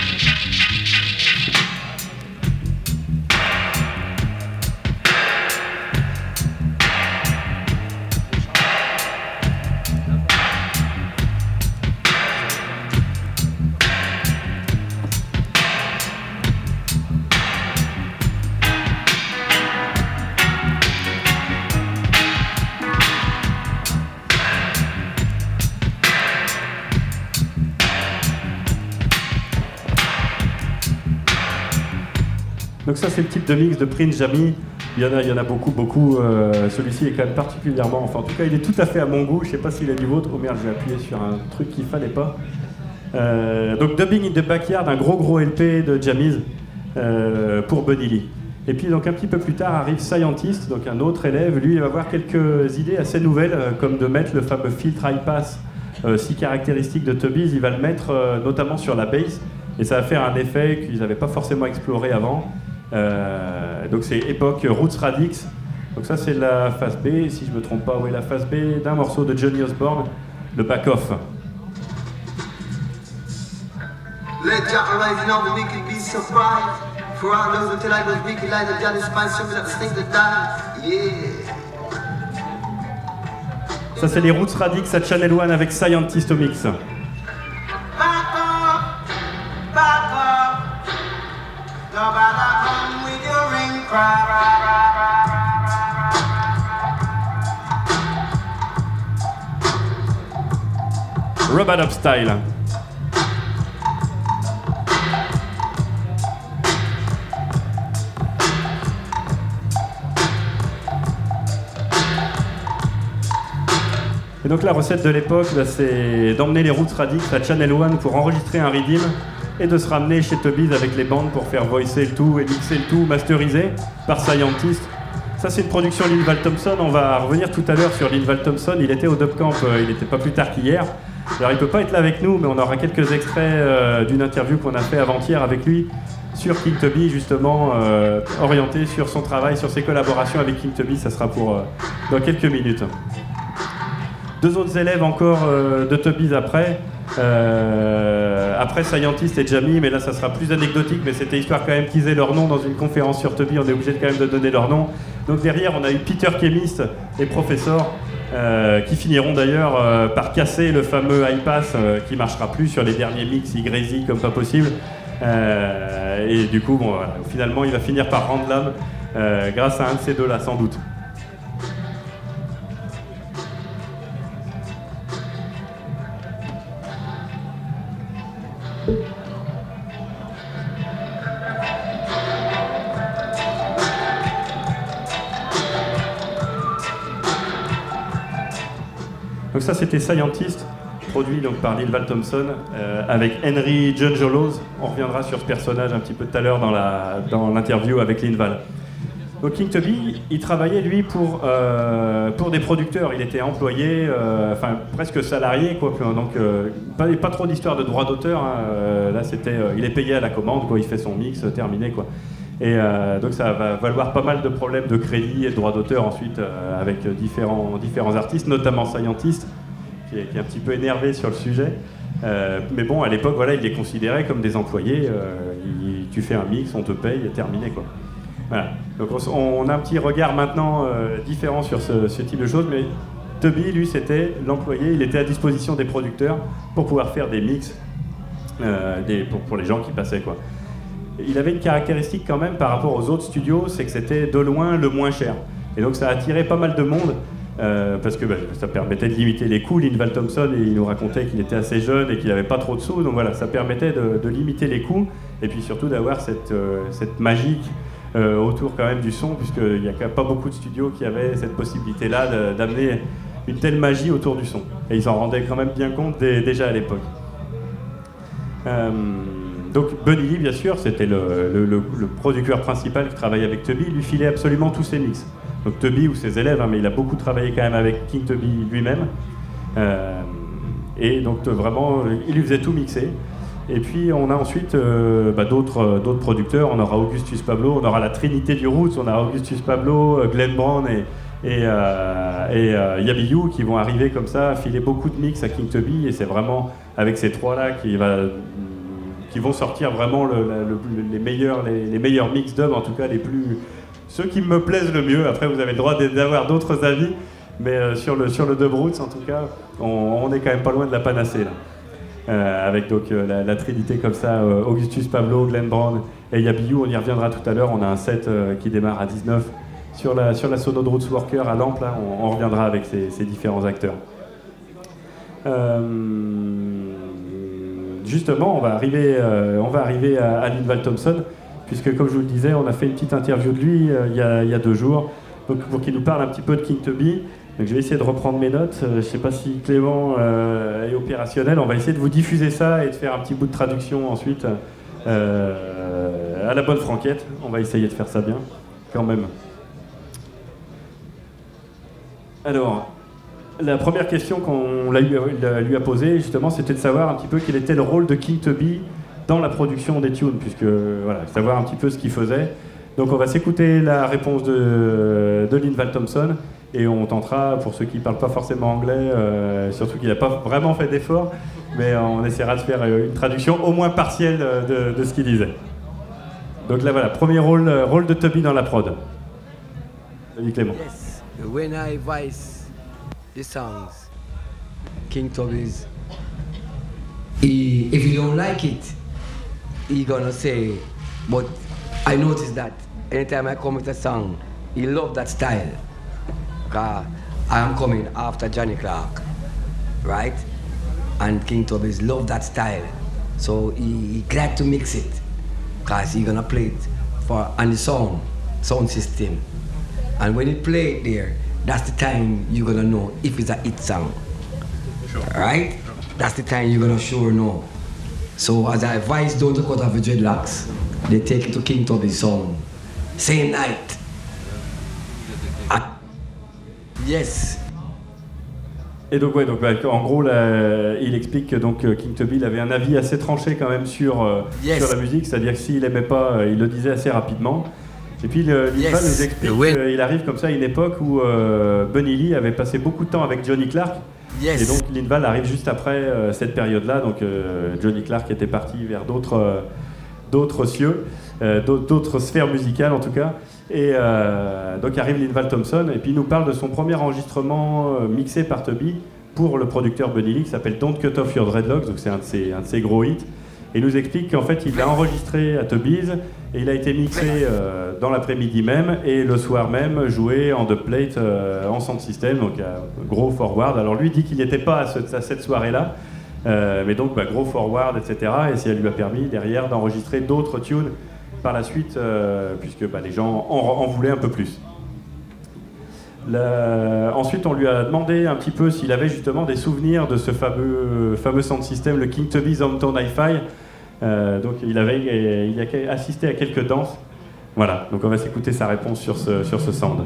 Donc ça c'est le type de mix de Prince Jammy. Il y en a beaucoup. Celui-ci est quand même particulièrement, enfin en tout cas il est tout à fait à mon goût. Je sais pas s'il est du vôtre. Oh merde, j'ai appuyé sur un truc qu'il fallait pas. Donc Dubbing in the Backyard, un gros LP de Jammies pour Bunny Lee. Et puis donc un petit peu plus tard arrive Scientist, donc un autre élève. Lui il va avoir quelques idées assez nouvelles, comme de mettre le fameux filtre high pass si caractéristique de Tubby. Il va le mettre notamment sur la bass. Et ça va faire un effet qu'ils n'avaient pas forcément exploré avant. Donc c'est époque Roots Radix. Donc ça c'est la phase B, si je ne me trompe pas, oui, la phase B d'un morceau de Johnny Osborne, le back-off. Let Jack arise now, we could be surprised. For I know until I was weak, like the Johnny Spice, some that stink that die. Yeah. Ça c'est les Roots Radix à Channel One avec Scientist au mix. Rub-a-dub style. Et donc la recette de l'époque, c'est d'emmener les Roots Radix à Channel One pour enregistrer un redeem et de se ramener chez Tobies avec les bandes pour faire voicer le tout et mixer le tout, masteriser par Scientist. Ça, c'est une production Linval Thompson. On va revenir tout à l'heure sur Linval Thompson. Il était au Dubcamp, il n'était pas plus tard qu'hier. Alors, il ne peut pas être là avec nous, mais on aura quelques extraits d'une interview qu'on a fait avant-hier avec lui sur King Tubby, justement, orienté sur son travail, sur ses collaborations avec King Tubby. Ça sera pour dans quelques minutes. Deux autres élèves encore de Tobies après. Après Scientist et Jamie, mais là ça sera plus anecdotique, mais c'était histoire quand même qu'ils aient leur nom dans une conférence sur Tobies, on est obligé quand même de donner leur nom. Donc derrière on a eu Peter Chemist et Professor qui finiront d'ailleurs par casser le fameux iPass qui marchera plus sur les derniers mix Y comme pas possible. Et du coup bon, voilà, finalement il va finir par rendre l'âme grâce à un de ces deux là sans doute. Donc ça c'était Scientist, produit donc par Linval Thompson avec Henry John Jolos. On reviendra sur ce personnage un petit peu tout à l'heure dans l'interview avec Linval. Donc King Tubby, il travaillait lui pour des producteurs. Il était employé, enfin presque salarié quoi. Donc pas trop d'histoire de droit d'auteur. Hein. Là c'était, il est payé à la commande quoi. Il fait son mix, terminé quoi. Et donc ça va valoir pas mal de problèmes de crédit et de droit d'auteur ensuite avec différents artistes, notamment Scientist, qui est un petit peu énervé sur le sujet. Mais bon, à l'époque, voilà, il les considérait comme des employés. Tu fais un mix, on te paye, et terminé quoi. Voilà. Donc on a un petit regard maintenant différent sur ce type de choses, mais Tubby, lui, c'était l'employé. Il était à disposition des producteurs pour pouvoir faire des mix pour les gens qui passaient quoi. Il avait une caractéristique quand même par rapport aux autres studios, c'est que c'était de loin le moins cher. Et donc ça a attiré pas mal de monde, parce que ça permettait de limiter les coûts. Linval Thompson, il nous racontait qu'il était assez jeune et qu'il n'avait pas trop de sous, donc voilà, ça permettait de limiter les coûts, et puis surtout d'avoir cette magie autour quand même du son, puisqu'il n'y a pas beaucoup de studios qui avaient cette possibilité-là d'amener une telle magie autour du son. Et ils s'en rendaient quand même bien compte déjà à l'époque. Donc Bunny Lee, bien sûr, c'était le producteur principal qui travaillait avec Tubby. Il lui filait absolument tous ses mix. Donc Tubby ou ses élèves, hein, mais il a beaucoup travaillé quand même avec King Tubby lui-même. Et donc vraiment, il lui faisait tout mixer. Et puis on a ensuite d'autres producteurs. On aura Augustus Pablo, on aura la trinité du Roots. On a Augustus Pablo, Glenn Brown et Yabi You qui vont arriver comme ça, filer beaucoup de mix à King Tubby. Et c'est vraiment avec ces trois-là qui vont sortir vraiment les meilleurs mix dub, en tout cas ceux qui me plaisent le mieux. Après vous avez le droit d'avoir d'autres avis, mais sur le dub roots en tout cas, on est quand même pas loin de la panacée là. Avec donc la trinité comme ça, Augustus Pablo, Glenn Brown et Yabi You, on y reviendra tout à l'heure. On a un set qui démarre à 19 sur la sono de Roots Worker à Lampe, là, on reviendra avec ces différents acteurs. Justement, on va arriver à Linval Thompson, puisque comme je vous le disais, on a fait une petite interview de lui il y a 2 jours, donc, pour qu'il nous parle un petit peu de King Tubby. Donc je vais essayer de reprendre mes notes. Je ne sais pas si Clément est opérationnel. On va essayer de vous diffuser ça et de faire un petit bout de traduction ensuite à la bonne franquette. On va essayer de faire ça bien, quand même. Alors, la première question qu'on lui a posée, justement, c'était de savoir un petit peu quel était le rôle de King Tubby dans la production des tunes, puisque voilà, savoir un petit peu ce qu'il faisait. Donc on va s'écouter la réponse de Linval Thompson, et on tentera, pour ceux qui ne parlent pas forcément anglais, surtout qu'il n'a pas vraiment fait d'effort, mais on essaiera de faire une traduction au moins partielle de ce qu'il disait. Donc là voilà, premier rôle de Tubby dans la prod. Salut Clément. Yes. When I voice the songs, King Tubby's, if you don't like it, he's gonna say, but I noticed that anytime I come with a song, he love that style. Because I am coming after Johnny Clark, right? And King Tubby's love that style. So he glad to mix it, because he's gonna play it on the sound system. And when he play it there, that's the time you're gonna know if it's a hit song right? That's the time you're gonna sure know. So as I advise, don't cut off the dreadlocks. They take it to King Tubby's sound. Same night. Yes. Et donc, ouais, donc en gros, là, il explique que donc, King Tubby avait un avis assez tranché quand même sur la musique, c'est-à-dire que s'il aimait pas, il le disait assez rapidement. Et puis Linval nous explique qu'il arrive comme ça à une époque où Bunny Lee avait passé beaucoup de temps avec Johnny Clark. Et donc Linval arrive juste après cette période-là. Donc Johnny Clark était parti vers d'autres cieux, d'autres sphères musicales en tout cas. Et donc arrive Linval Thompson et puis il nous parle de son premier enregistrement mixé par Tubby pour le producteur Bunny Lee qui s'appelle Don't Cut Off Your Dreadlocks, donc c'est un de ses gros hits. Et il nous explique qu'en fait il l'a enregistré à Tubby's et il a été mixé dans l'après-midi même et le soir même joué en dubplate en sound system, donc gros forward. Alors lui dit qu'il n'était pas à cette soirée-là, mais donc gros forward, etc. Et ça lui a permis derrière d'enregistrer d'autres tunes par la suite, puisque les gens en voulaient un peu plus. Ensuite, on lui a demandé un petit peu s'il avait justement des souvenirs de ce fameux sound system, le King Tubby's Hometown Hi-Fi. Donc il a assisté à quelques danses. Voilà, donc on va s'écouter sa réponse sur ce sound.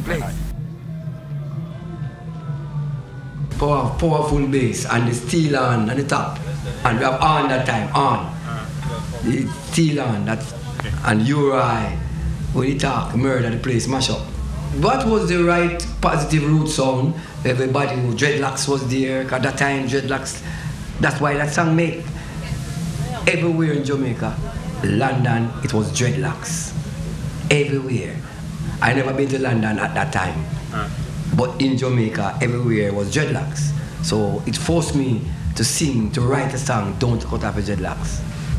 Powerful bass and the steel on the top. And we have on that time, on. The steel on that. And Uri, when he talk, murder the place, mash up. What was the right positive root sound? Everybody, dreadlocks was there, at that time dreadlocks, that's why that song made everywhere in Jamaica. London, it was dreadlocks. Everywhere. I never been to London at that time. But in Jamaica, everywhere was dreadlocks. So it forced me to sing, to write a song, Don't Cut Off the Dreadlocks.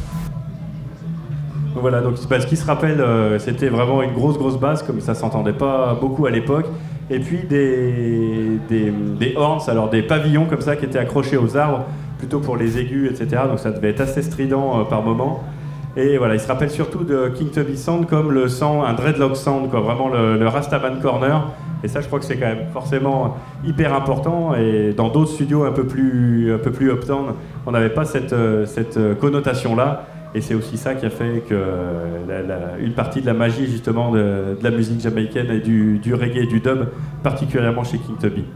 Voilà, donc ce qui se rappelle, c'était vraiment une grosse basse, comme ça s'entendait pas beaucoup à l'époque. Et puis des horns, alors des pavillons comme ça qui étaient accrochés aux arbres, plutôt pour les aigus, etc. Donc ça devait être assez strident par moment. Et voilà, il se rappelle surtout de King Tubby Sound comme un dreadlock sound, quoi, vraiment le Rastaman Corner. Et ça, je crois que c'est quand même forcément hyper important. Et dans d'autres studios un peu plus uptown, on n'avait pas cette connotation-là. Et c'est aussi ça qui a fait que une partie de la magie justement de la musique jamaïcaine et du reggae et du dub, particulièrement chez King Tubby.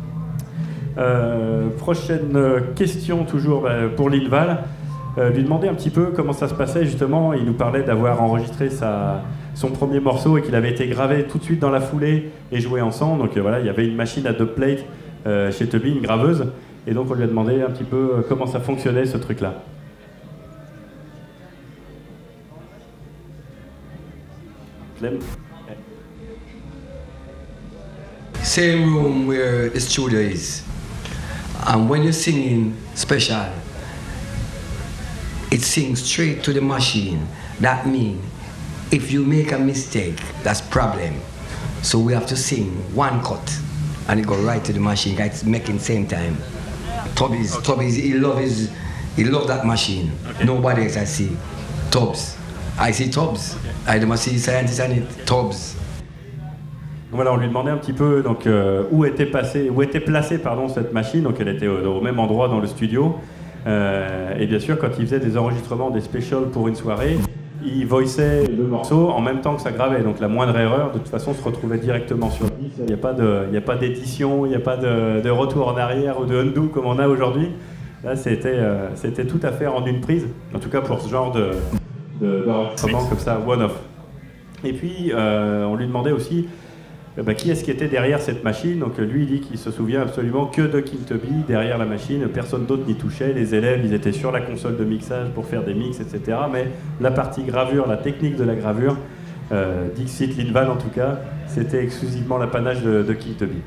Prochaine question toujours pour Linval. Lui demander un petit peu comment ça se passait justement. Il nous parlait d'avoir enregistré son premier morceau et qu'il avait été gravé tout de suite dans la foulée et joué ensemble. Donc voilà, il y avait une machine à dubplate chez Tubby, une graveuse. Et donc on lui a demandé un petit peu comment ça fonctionnait ce truc-là. Same room where the studio is. And when you're singing special, it sings straight to the machine. That means if you make a mistake, that's problem. So we have to sing one cut and it go right to the machine. It's making same time. Tubby's, he love that machine. Okay. Nobody else I see. Tubbs. I see Tubbs. I don't see scientists and it. Tubbs. Voilà, on lui demandait un petit peu donc, où était placée cette machine. Donc elle était au même endroit dans le studio. Et bien sûr, quand il faisait des enregistrements, des specials pour une soirée, il voiçait le morceau en même temps que ça gravait. Donc la moindre erreur, de toute façon, se retrouvait directement sur le disque. Il n'y a pas d'édition, il n'y a pas de retour en arrière ou de undo comme on a aujourd'hui. Là, c'était tout à fait en une prise. En tout cas pour ce genre d'enregistrement comme ça, one-off. Et puis, on lui demandait aussi qui est-ce qui était derrière cette machine. Donc lui, il dit qu'il se souvient absolument que de King Tubby derrière la machine. Personne d'autre n'y touchait. Les élèves, ils étaient sur la console de mixage pour faire des mix, etc. Mais la partie gravure, la technique de la gravure, Dixit Linval en tout cas, c'était exclusivement l'apanage de King Tubby.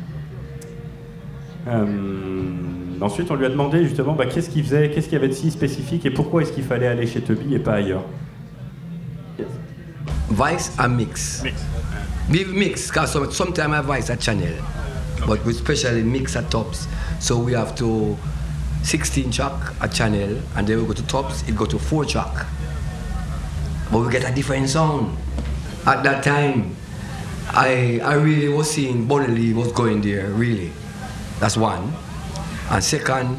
Ensuite, on lui a demandé justement qu'est-ce qu'il faisait, qu'est-ce qu'il y avait de si spécifique et pourquoi est-ce qu'il fallait aller chez Tubby et pas ailleurs. Yes. Vice and mix. We mix, because sometimes I voice a channel, but we specially mix at tops. So we have to 16 track a channel, and then we go to tops, it go to 4 track. But we get a different sound. At that time, I really was seeing Bunny Lee was going there, really. That's one. And second,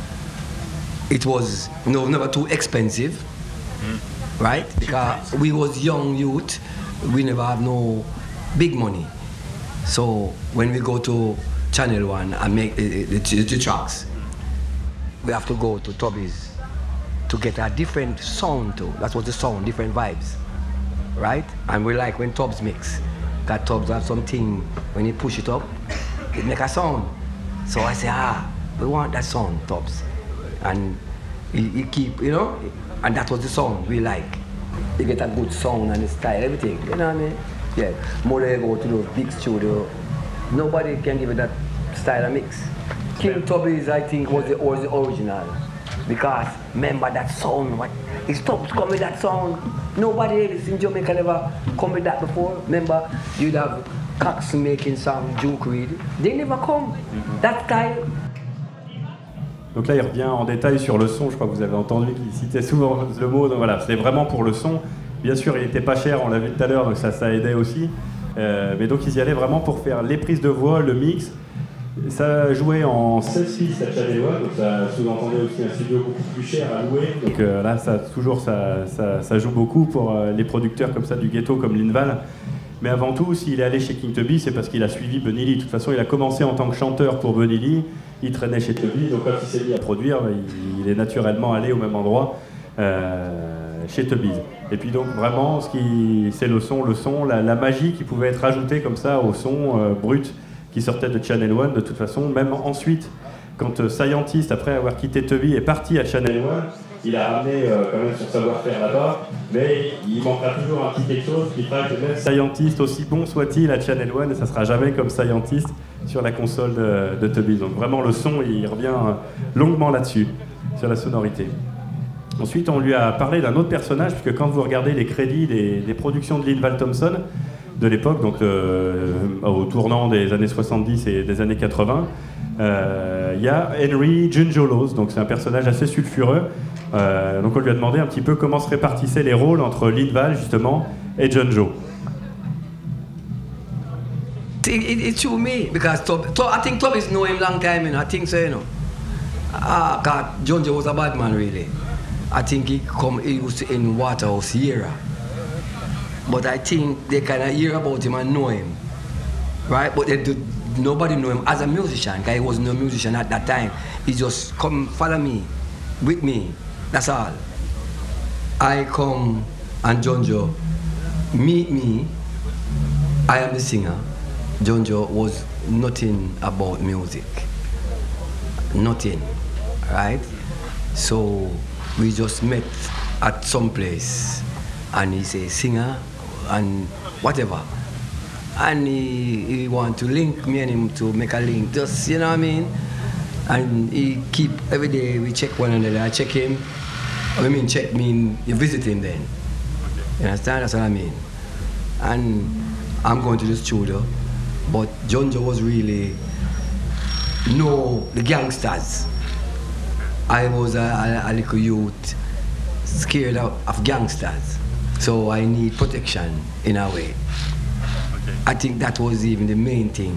it was never too expensive, right? Because we was young youth, we never have no big money. So when we go to Channel One and make the tracks, we have to go to Tubby's to get a different sound too. That was the sound, different vibes, right? And we like when Tubbs mix. That Tubbs have something, when you push it up, it make a sound. So I say, we want that sound, Tubbs. And he keep, you know, and that was the sound we like. You get a good sound and the style, everything, you know what I mean? Yeah, more they go to the big studio, nobody can give it that style of mix. King Tubby's, I think, was the original. Because remember that sound, what? His Tubbs come with that sound. Nobody else in Jamaica never come with that before. Remember, you'd have Cox making song, Duke Reed. They never come. That style. Donc là, il revient en détail sur le son. Je crois que vous avez entendu qu'il citait souvent le mot. Donc voilà, c'était vraiment pour le son. Bien sûr, il n'était pas cher, on l'a vu tout à l'heure, donc ça aidait aussi. Mais donc, ils y allaient vraiment pour faire les prises de voix, le mix. Ça jouait en 16 pistes à Channel One, donc ça sous-entendait aussi un studio beaucoup plus cher à louer. Donc là, ça joue beaucoup pour les producteurs comme ça du ghetto, comme Linval. Mais avant tout, s'il est allé chez King Tubby, c'est parce qu'il a suivi Bunny Lee. De toute façon, il a commencé en tant que chanteur pour Bunny Lee, il traînait chez Tubby, donc quand il s'est mis à produire, il est naturellement allé au même endroit chez Tubby. Et puis donc vraiment, c'est le son, la magie qui pouvait être ajoutée comme ça au son brut qui sortait de Channel One. De toute façon, même ensuite, quand Scientist, après avoir quitté Tubby, est parti à Channel One, il a ramené quand même son savoir-faire là-bas, mais il manquera toujours un petit quelque chose qui fera que même Scientist, aussi bon soit-il à Channel One, ça sera jamais comme Scientist sur la console de Tubby. Donc vraiment le son, il revient longuement là-dessus, sur la sonorité. Ensuite, on lui a parlé d'un autre personnage, puisque quand vous regardez les crédits des productions de Linval Thompson, de l'époque, donc au tournant des années 70 et des années 80, il y a Henry Junjolos, donc c'est un personnage assez sulfureux. Donc on lui a demandé un petit peu comment se répartissaient les rôles entre Linval justement et Junjo. It's true me, because I think Tubby's know him long time, you know. I think so, you know. God, Junjo was a bad man, really. I think he used to in Waterhouse era. But I think they kind of hear about him and know him, right? But nobody know him as a musician, because he wasn't a musician at that time. He just come follow me, with me, that's all. I come and Junjo meet me, I am the singer. Junjo was nothing about music, nothing, right? So we just met at some place, and he's a singer and whatever, and he want to link me and him to make a link, just, you know what I mean? And he keep, every day we check one another. I check him, I mean check me, you visit him then, you understand? That's what I mean. And I'm going to the studio, but Junjo was really the gangsters. I was a little youth scared of gangsters, so I need protection in a way. Okay. I think that was even the main thing.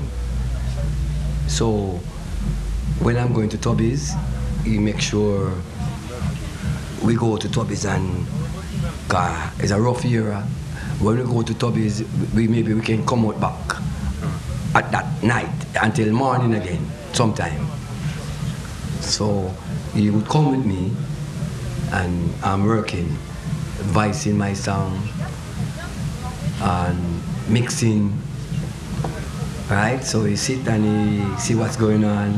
So when I'm going to Tubby's, he make sure we go to Tubby's, and it's a rough era. When we go to Tubby's, maybe we can come out back at that night until morning again, sometime. So he would come with me, and I'm working, voicing my song and mixing, right? So he sit and he see what's going on.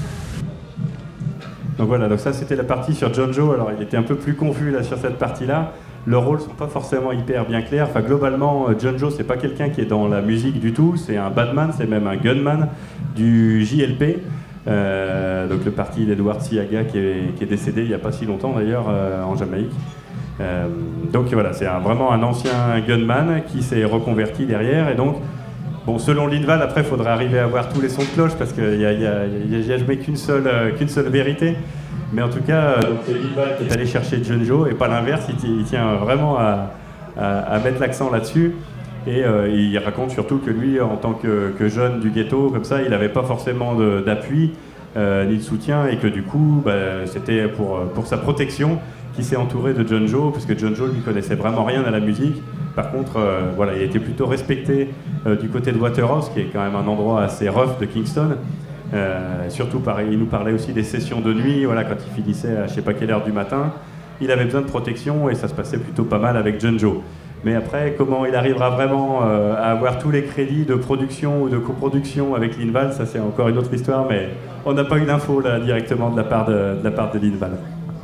Donc voilà, donc ça c'était la partie sur Junjo. Alors il était un peu plus confus là sur cette partie-là. Leurs rôles sont pas forcément hyper bien clairs. Enfin globalement, Junjo c'est pas quelqu'un qui est dans la musique du tout. C'est un badman, c'est même un gunman du JLP. Donc le parti d'Edward Siaga qui est décédé il n'y a pas si longtemps d'ailleurs en Jamaïque. Donc voilà, c'est vraiment un ancien gunman qui s'est reconverti derrière, et donc bon, selon Linval, après il faudrait arriver à voir tous les sons de cloche parce qu'il n'y a jamais qu'une seule vérité, mais en tout cas c'est Linval qui est allé chercher Junjo et pas l'inverse. Il tient vraiment à mettre l'accent là-dessus. Et il raconte surtout que lui, en tant que jeune du ghetto, comme ça, il n'avait pas forcément d'appui. ni de soutien, et que du coup, c'était pour sa protection qu'il s'est entouré de John Joe, parce que John Joe lui connaissait vraiment rien à la musique. Par contre, il était plutôt respecté du côté de Waterhouse, qui est quand même un endroit assez rough de Kingston. Surtout, il nous parlait aussi des sessions de nuit, quand il finissait à je sais pas quelle heure du matin. Il avait besoin de protection et ça se passait plutôt pas mal avec John Joe. Mais après, comment il arrivera vraiment à avoir tous les crédits de production ou de coproduction avec Lynn Val, ça c'est encore une autre histoire, mais on n'a pas eu d'infos là directement de la part de Lynn Val.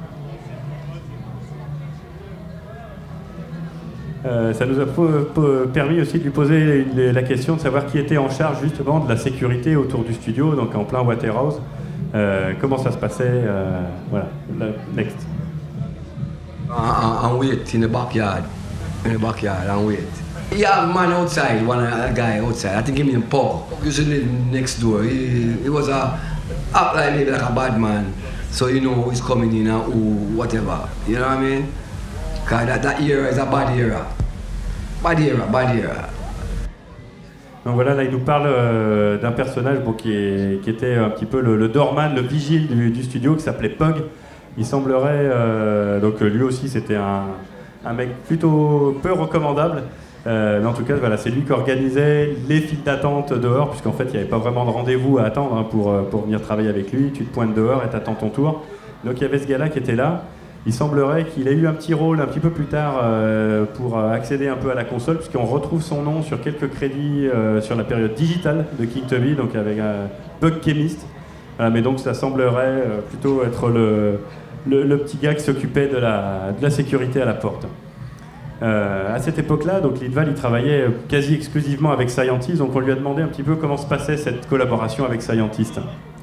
Ça nous a permis aussi de lui poser la question de savoir qui était en charge justement de la sécurité autour du studio, donc en plein Waterhouse. Comment ça se passait, next. And wait in the backyard, and wait. He have a man outside, a guy outside. I think he mean Paul. Used to live next door. He was act like maybe like a bad man, so you know who's coming in and who, whatever. You know what I mean? Cause that era is a bad era. Bad era. Donc voilà, là il nous parle d'un personnage qui était un petit peu le doorman, le vigile du studio, qui s'appelait Pug. Il semblerait, donc lui aussi c'était un mec plutôt peu recommandable, mais en tout cas c'est lui qui organisait les files d'attente dehors, puisqu'en fait il n'y avait pas vraiment de rendez-vous à attendre pour venir travailler avec lui. Tu te pointes dehors et t'attends ton tour. Donc il y avait ce gars-là qui était là. Il semblerait qu'il ait eu un petit rôle un petit peu plus tard pour accéder un peu à la console, puisqu'on retrouve son nom sur quelques crédits sur la période digitale de King Tubby, donc avec Bug Chemist. Mais donc ça semblerait plutôt être le petit gars qui s'occupait de la sécurité à la porte. À cette époque-là, donc Lynn Val il travaillait quasi exclusivement avec Scientist, donc on lui a demandé un petit peu comment se passait cette collaboration avec Scientist.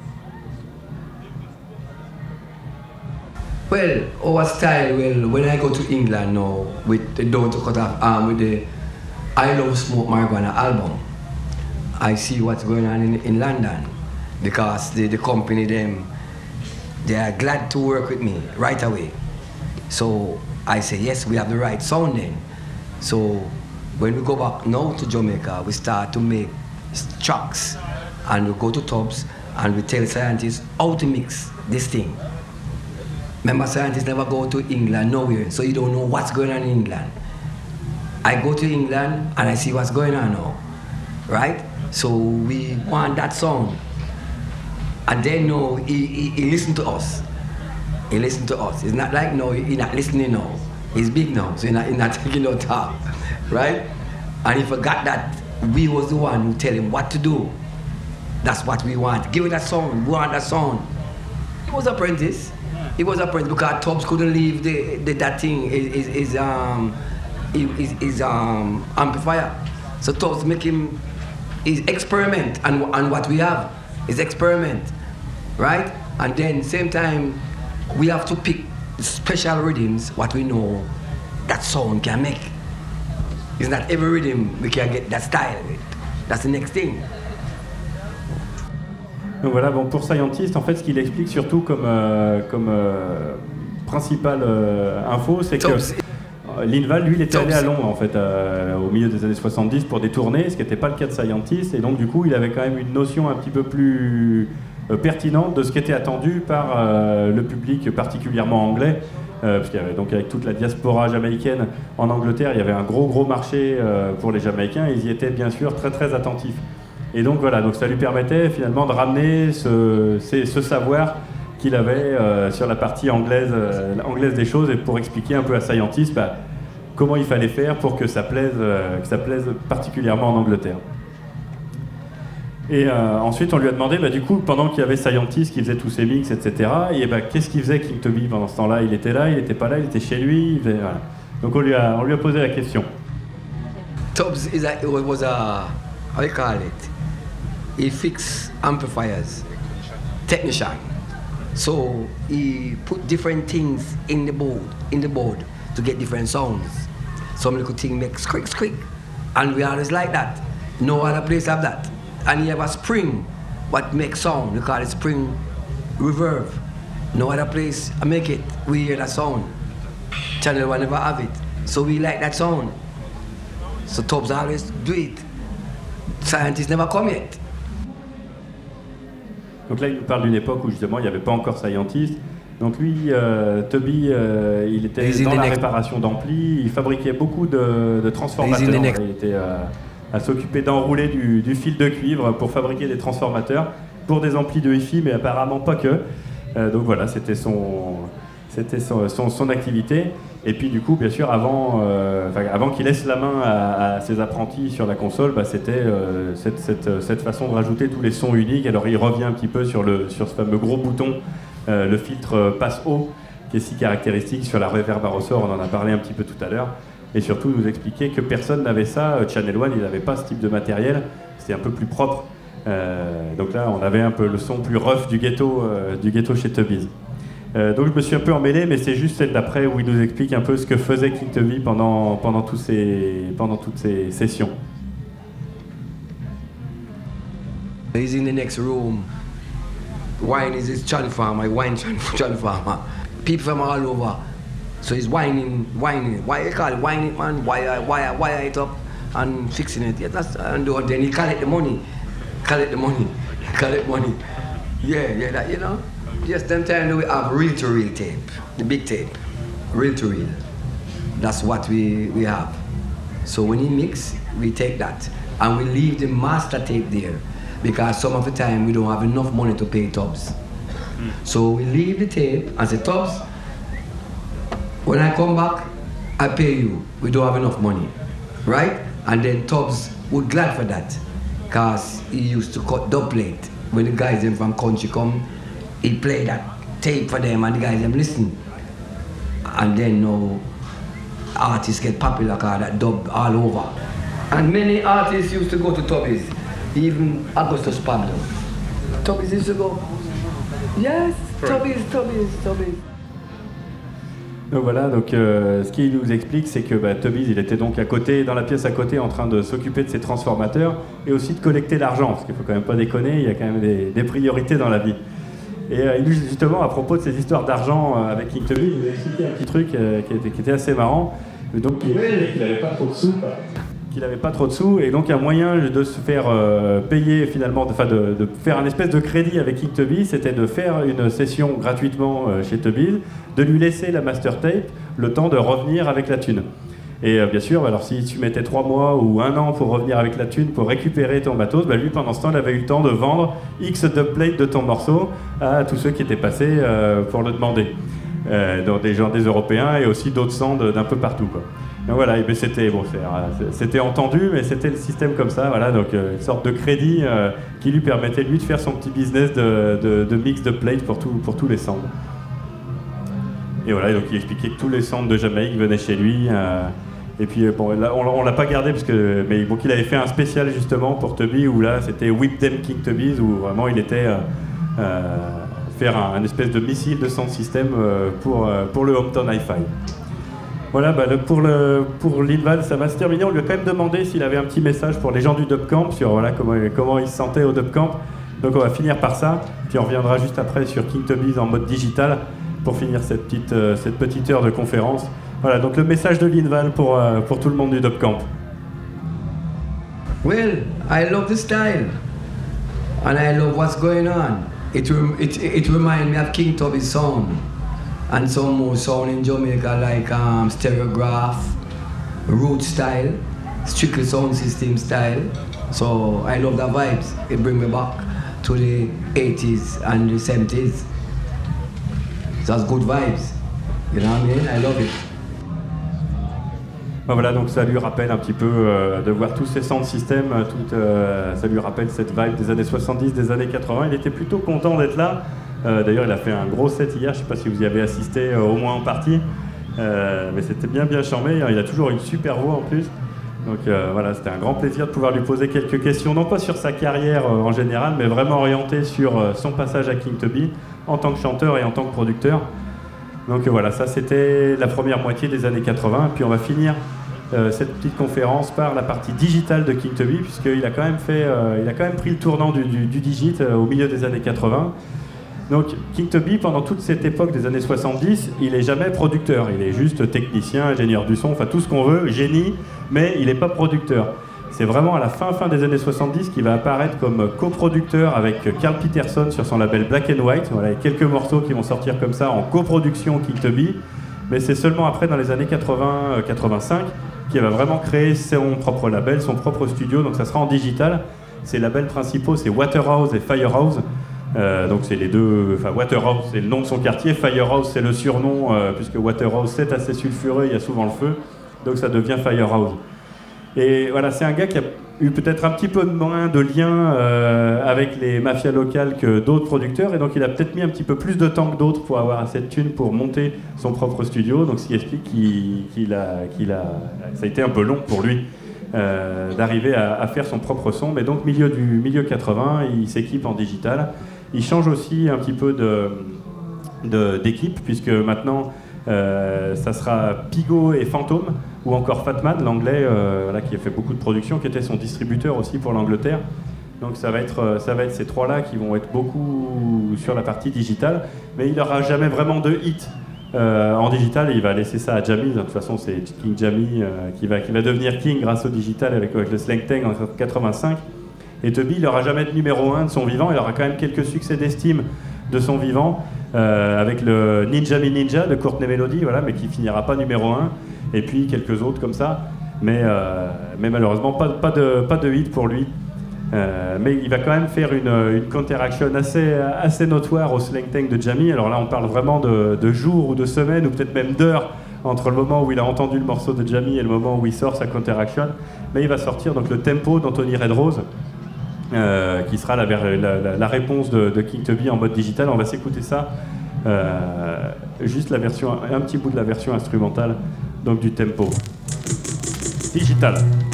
Well, our style, when I go to England now, with the Don't Cut Off Arm, with the I Love Smoke Marijuana album, I see what's going on in London, because the company, they are glad to work with me right away. So I say, yes, we have the right sound then. So when we go back now to Jamaica, we start to make tracks, and we go to Tubbs, and we tell Scientists how to mix this thing. Remember, Scientists never go to England, nowhere, so you don't know what's going on in England. I go to England and I see what's going on now, right? So we want that sound. And then no, he listened to us. He listened to us. It's not like no, he's not listening now. He's big now, so he's not taking no talk, right? And he forgot that we was the one who tell him what to do. That's what we want. Give it that sound. We want that sound. He was apprentice. He was apprentice because Tubbs couldn't leave that thing his amplifier. So Tubbs make him his experiment and what we have is experiment, right? And then same time we have to pick special rhythms what we know that sound can make. It's not every rhythm we can get that style with. That's the next thing. Donc voilà, bon, pour Scientist, en fait, ce qu'il explique surtout comme principale info, c'est que Lynn Val, lui, il était allé à Londres, en fait, au milieu des années 70 pour des tournées, ce qui n'était pas le cas de Scientist, et donc du coup, il avait quand même une notion un petit peu plus pertinente de ce qui était attendu par le public, particulièrement anglais, parce qu'il y avait, donc avec toute la diaspora jamaïcaine en Angleterre, il y avait un gros marché pour les Jamaïcains, et ils y étaient bien sûr très attentifs. Et donc voilà, donc ça lui permettait finalement de ramener ce savoir qu'il avait sur la partie anglaise des choses, et pour expliquer un peu à Scientist comment il fallait faire pour que ça plaise particulièrement en Angleterre. Et ensuite on lui a demandé du coup, pendant qu'il y avait Scientist qui faisait tous ses mix, etc., et qu'est-ce qu'il faisait King Tubby pendant ce temps-là? Il était là, il n'était pas là, il était chez lui, voilà. Donc on lui a posé la question. Tubbs was a how you call it? He fixed amplifiers, technician. So he put different things in the board to get different sounds. Some little thing makes squeak, and we always like that. No other place have that. And he have a spring, what makes sound. We call it spring reverb. No other place make it. We hear that sound. Channel One never have it, so we like that sound. So Tubbs always do it. Scientists never come yet. Donc là, il nous parle d'une époque où justement il n'y avait pas encore Scientist. Donc lui, Toby, il était dans la réparation d'amplis, il fabriquait beaucoup de transformateurs. Il était à s'occuper d'enrouler du fil de cuivre pour fabriquer des transformateurs pour des amplis de hi-fi, mais apparemment pas que. Donc voilà, c'était son activité. Et puis du coup, bien sûr, avant qu'il laisse la main à ses apprentis sur la console, c'était cette façon de rajouter tous les sons uniques. Alors il revient un petit peu sur ce fameux gros bouton, le filtre passe haut, qui est si caractéristique sur la Reverb Ressort, on en a parlé un petit peu tout à l'heure. Et surtout nous expliquer que personne n'avait ça. Channel One, il n'avait pas ce type de matériel, c'était un peu plus propre. Donc là, on avait un peu le son plus rough du ghetto chez Tubbies. Donc je me suis un peu emmêlé, mais c'est juste celle d'après où il nous explique un peu ce que faisait King Tubby pendant toutes ces sessions. He's in the next room. Wine is his transformer, wine transformer. People from all over. So he's whining. Why you call it? Whine it, man. Wire it up and fixing it. Yeah, and then he collect the money. Collect money. Yeah, that, you know. Yes, them time we have reel-to-reel tape, the big tape, reel-to-reel. That's what we have. So when he mix, we take that and we leave the master tape there because some of the time we don't have enough money to pay Tubbs. So we leave the tape and say, Tubbs, when I come back, I pay you. We don't have enough money, right? And then Tubbs would glad for that because he used to cut dub plate. When the guys in from country come, he play that tape for them and the guys them listen. And then now artists get popular because that dub all over. And many artists used to go to Tubbies, even Augustus Pablo. Tubbies used to go, yes, Tubbies. Donc voilà, ce qu'il nous explique, c'est que Tubbies, il était donc à côté, dans la pièce à côté, en train de s'occuper de ses transformateurs et aussi de collecter l'argent, parce qu'il faut quand même pas déconner, il y a quand même des priorités dans la vie. Et justement, à propos de ces histoires d'argent avec King Tubby, il nous a expliqué un petit truc qui était assez marrant. Donc, il n'avait pas trop de sous. Qu'il n'avait pas trop de sous, et donc un moyen de se faire payer finalement, de faire un espèce de crédit avec King Tubby, c'était de faire une session gratuitement chez Tubby, de lui laisser la master tape, le temps de revenir avec la thune. Et bien sûr, alors si tu mettais 3 mois ou 1 an pour revenir avec la thune, pour récupérer ton matos, lui pendant ce temps, il avait eu le temps de vendre X dubplate de ton morceau à tous ceux qui étaient passés pour le demander. Donc des Européens et aussi d'autres sounds d'un peu partout, quoi. Donc voilà, c'était entendu, mais c'était le système comme ça, voilà, donc une sorte de crédit qui lui permettait lui de faire son petit business de mix de plate pour tous les sounds. Et voilà, donc il expliquait que tous les sounds de Jamaïque venaient chez lui. Et puis bon, là, on l'a pas gardé mais bon, qu'il avait fait un spécial justement pour Tubby où là c'était Whip Them King Tubbies où vraiment il était faire un espèce de missile de sound system pour le Hometown Hi-Fi. Voilà, pour Linval, ça va se terminer. On lui a quand même demandé s'il avait un petit message pour les gens du Dubcamp sur voilà, comment ils se sentaient au Dubcamp. Donc on va finir par ça, puis on reviendra juste après sur King Tubbies en mode digital pour finir cette petite heure de conférence. Voilà, donc le message de Linval pour tout le monde du Dubcamp. Well, I love the style and I love what's going on. It reminds me of King Tubby's sound. And some more sound in Jamaica like Stereograph, Root style, Strictly Sound System style. So I love the vibes. It brings me back to the 80s and the 70s. That's good vibes. You know what I mean? I love it. Voilà, donc ça lui rappelle un petit peu de voir tous ces sound systems, ça lui rappelle cette vibe des années 70, des années 80. Il était plutôt content d'être là. D'ailleurs, il a fait un gros set hier, je ne sais pas si vous y avez assisté, au moins en partie, mais c'était bien charmé. Il a toujours une super voix en plus. Donc voilà, c'était un grand plaisir de pouvoir lui poser quelques questions, non pas sur sa carrière en général, mais vraiment orientées sur son passage à King Tubby en tant que chanteur et en tant que producteur. Donc voilà, ça c'était la première moitié des années 80. Puis on va finir cette petite conférence par la partie digitale de King Tubby, puisqu'il a quand même pris le tournant du digit au milieu des années 80. Donc King Tubby, pendant toute cette époque des années 70, il n'est jamais producteur, il est juste technicien, ingénieur du son, enfin tout ce qu'on veut, génie, mais il n'est pas producteur. C'est vraiment à la fin des années 70 qu'il va apparaître comme coproducteur avec Carl Peterson sur son label Black and White. Voilà, il y a quelques morceaux qui vont sortir comme ça en coproduction King Tubby, mais c'est seulement après, dans les années 80-85, qu'il va vraiment créer son propre label, son propre studio, donc ça sera en digital. Ses labels principaux, c'est Waterhouse et Firehouse. Donc c'est les deux, enfin Waterhouse c'est le nom de son quartier, Firehouse c'est le surnom, puisque Waterhouse c'est assez sulfureux, il y a souvent le feu, donc ça devient Firehouse. Et voilà, c'est un gars qui a eu peut-être un petit peu moins de lien avec les mafias locales que d'autres producteurs, et donc il a peut-être mis un petit peu plus de temps que d'autres pour avoir assez de thunes pour monter son propre studio, donc ce qui explique ça a été un peu long pour lui d'arriver à faire son propre son, mais donc milieu 80, il s'équipe en digital. Il change aussi un petit peu d'équipe, puisque maintenant ça sera Pigo et Phantom, ou encore Fatman, l'anglais, qui a fait beaucoup de production, qui était son distributeur aussi pour l'Angleterre. Donc ça va être ces trois-là qui vont être beaucoup sur la partie digitale, mais il n'aura jamais vraiment de hit en digital, et il va laisser ça à Jammy. De toute façon, c'est King Jammy qui va devenir King grâce au digital avec le Slang Tang en 85. Et Tubby, il n'aura jamais de numéro 1 de son vivant. Il aura quand même quelques succès d'estime de son vivant, avec le Ninja Mi Ninja de Courtney Melody, voilà, mais qui finira pas numéro 1. Et puis quelques autres comme ça. Mais malheureusement, pas de hit pour lui. Mais il va quand même faire une counteraction assez notoire au Slang Tang de Jammy. Alors là, on parle vraiment de jours ou de semaines, ou peut-être même d'heures, entre le moment où il a entendu le morceau de Jammy et le moment où il sort sa counteraction. Mais il va sortir donc le tempo d'Anthony Redrose, qui sera la réponse de King Tubby en mode digital. On va s'écouter ça, juste un petit bout de la version instrumentale, donc du tempo digital.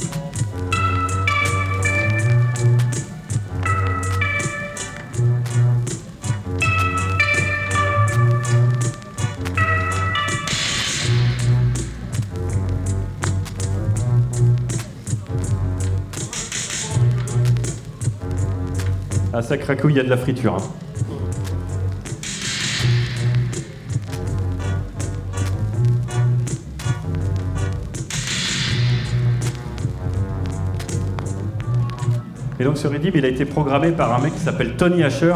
Ah, ça cracouille, il y a de la friture. Hein. Et donc ce Redeem, il a été programmé par un mec qui s'appelle Tony Asher,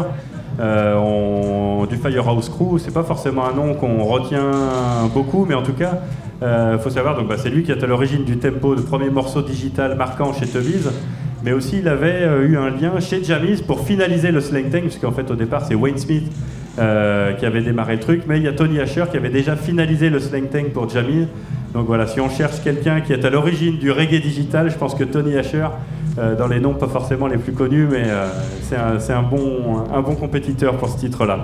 du Firehouse Crew. C'est pas forcément un nom qu'on retient beaucoup, mais en tout cas, faut savoir, donc, c'est lui qui est à l'origine du tempo, le premier morceau digital marquant chez Tubby's. Mais aussi, il avait eu un lien chez Jammy's pour finaliser le Slang Tang, puisqu'en fait, au départ, c'est Wayne Smith qui avait démarré le truc, mais il y a Tony Asher qui avait déjà finalisé le Slang Tang pour Jammy. Donc voilà, si on cherche quelqu'un qui est à l'origine du reggae digital, je pense que Tony Asher, dans les noms pas forcément les plus connus, mais c'est un bon compétiteur pour ce titre-là.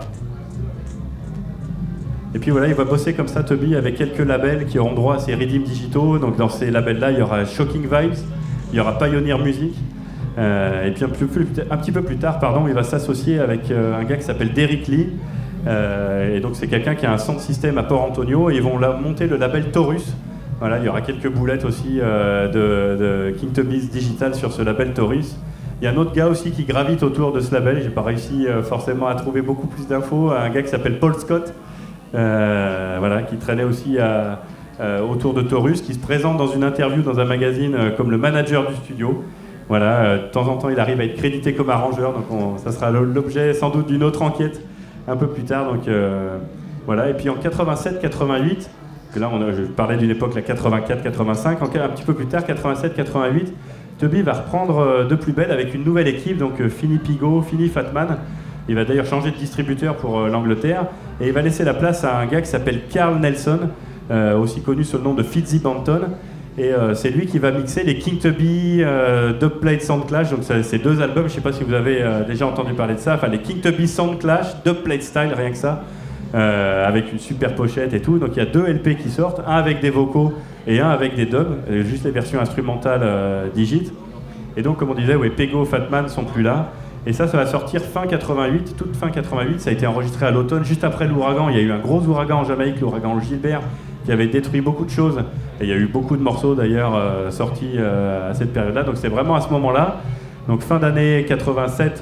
Et puis voilà, il va bosser comme ça, Tubby, avec quelques labels qui auront droit à ses redeems digitaux. Donc dans ces labels-là, il y aura Shocking Vibes, il y aura Pioneer Music, et puis un petit peu plus tard, il va s'associer avec un gars qui s'appelle Derrick Lee, et donc c'est quelqu'un qui a un sound system à Port Antonio, et ils vont monter le label Taurus. Voilà, il y aura quelques boulettes aussi de King Tubby's Digital sur ce label Taurus. Il y a un autre gars aussi qui gravite autour de ce label, j'ai pas réussi forcément à trouver beaucoup plus d'infos, un gars qui s'appelle Paul Scott, qui traînait aussi autour de Taurus, qui se présente dans une interview dans un magazine comme le manager du studio. Voilà, de temps en temps il arrive à être crédité comme arrangeur, donc ça sera l'objet sans doute d'une autre enquête un peu plus tard. Donc voilà, et puis en 87-88, là je parlais d'une époque, la 84-85, un petit peu plus tard, 87-88, Tubby va reprendre de plus belle avec une nouvelle équipe, donc Fini Pigo, Fini Fatman. Il va d'ailleurs changer de distributeur pour l'Angleterre, et il va laisser la place à un gars qui s'appelle Carl Nelson, aussi connu sous le nom de Fitzy Banton, et c'est lui qui va mixer les King Tubby Dubplate Sound Clash. Donc c'est deux albums, je ne sais pas si vous avez déjà entendu parler de ça, enfin les King Tubby Sound Clash Dubplate Style, rien que ça, avec une super pochette et tout. Donc il y a 2 LP qui sortent, un avec des vocaux et un avec des dubs, juste les versions instrumentales digit. Et donc comme on disait, Pego, Fatman sont plus là. Et ça va sortir fin 88, toute fin 88, ça a été enregistré à l'automne, juste après l'ouragan. Il y a eu un gros ouragan en Jamaïque, l'ouragan Gilbert, qui avait détruit beaucoup de choses. Et il y a eu beaucoup de morceaux d'ailleurs sortis à cette période-là. Donc c'est vraiment à ce moment-là, donc fin d'année 88,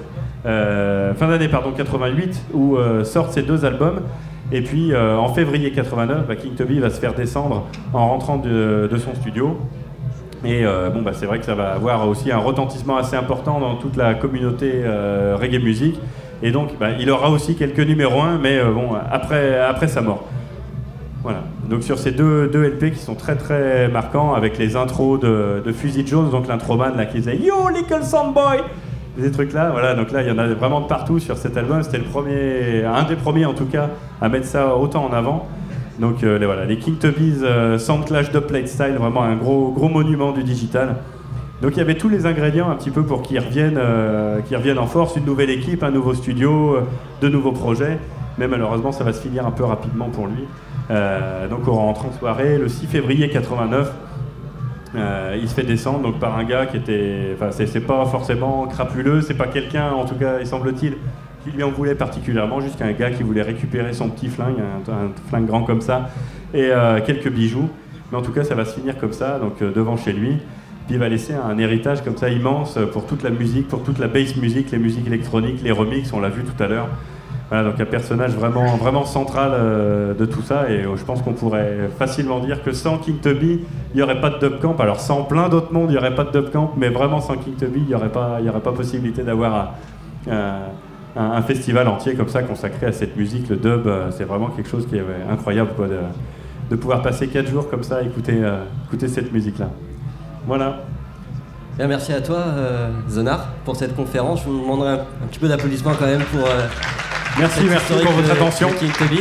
où sortent ces 2 albums. Et puis en février 89, King Tubby va se faire descendre en rentrant de son studio. Et c'est vrai que ça va avoir aussi un retentissement assez important dans toute la communauté reggae music. Et donc, il aura aussi quelques numéros 1, mais après sa mort. Voilà. Donc sur ces deux LP qui sont très très marquants, avec les intros de Fuzzy Jones, donc l'introman là qui disait Yo Little Soundboy, ces trucs là, voilà. Donc là il y en a vraiment de partout sur cet album. C'était un des premiers en tout cas à mettre ça autant en avant. Donc les King Tubby's Sound Clash Dubplate Style, vraiment un gros monument du digital. Donc il y avait tous les ingrédients un petit peu pour qu'ils reviennent en force, une nouvelle équipe, un nouveau studio, de nouveaux projets. Mais malheureusement ça va se finir un peu rapidement pour lui. Donc on rentre en soirée le 6 février 89. Il se fait descendre donc par un gars qui était, c'est pas forcément crapuleux, c'est pas quelqu'un, en tout cas il semble-t-il, qui lui en voulait particulièrement, juste un gars qui voulait récupérer son petit flingue, un flingue grand comme ça, et quelques bijoux. Mais en tout cas ça va se finir comme ça, donc devant chez lui. Puis il va laisser un héritage comme ça immense pour toute la musique, pour toute la bass music, les musiques électroniques, les remixes, on l'a vu tout à l'heure. Voilà, donc un personnage vraiment central de tout ça, et je pense qu'on pourrait facilement dire que sans King Tubby, il n'y aurait pas de dub camp. Alors sans plein d'autres mondes, il n'y aurait pas de dub camp, mais vraiment sans King Tubby, il n'y aurait pas possibilité d'avoir un festival entier comme ça consacré à cette musique. Le dub, c'est vraiment quelque chose qui est incroyable, quoi, de pouvoir passer 4 jours comme ça à écouter cette musique-là. Voilà. Bien, merci à toi, Zonar, pour cette conférence. Je vous demanderai un petit peu d'applaudissements quand même pour... Merci pour votre attention. King Tubby.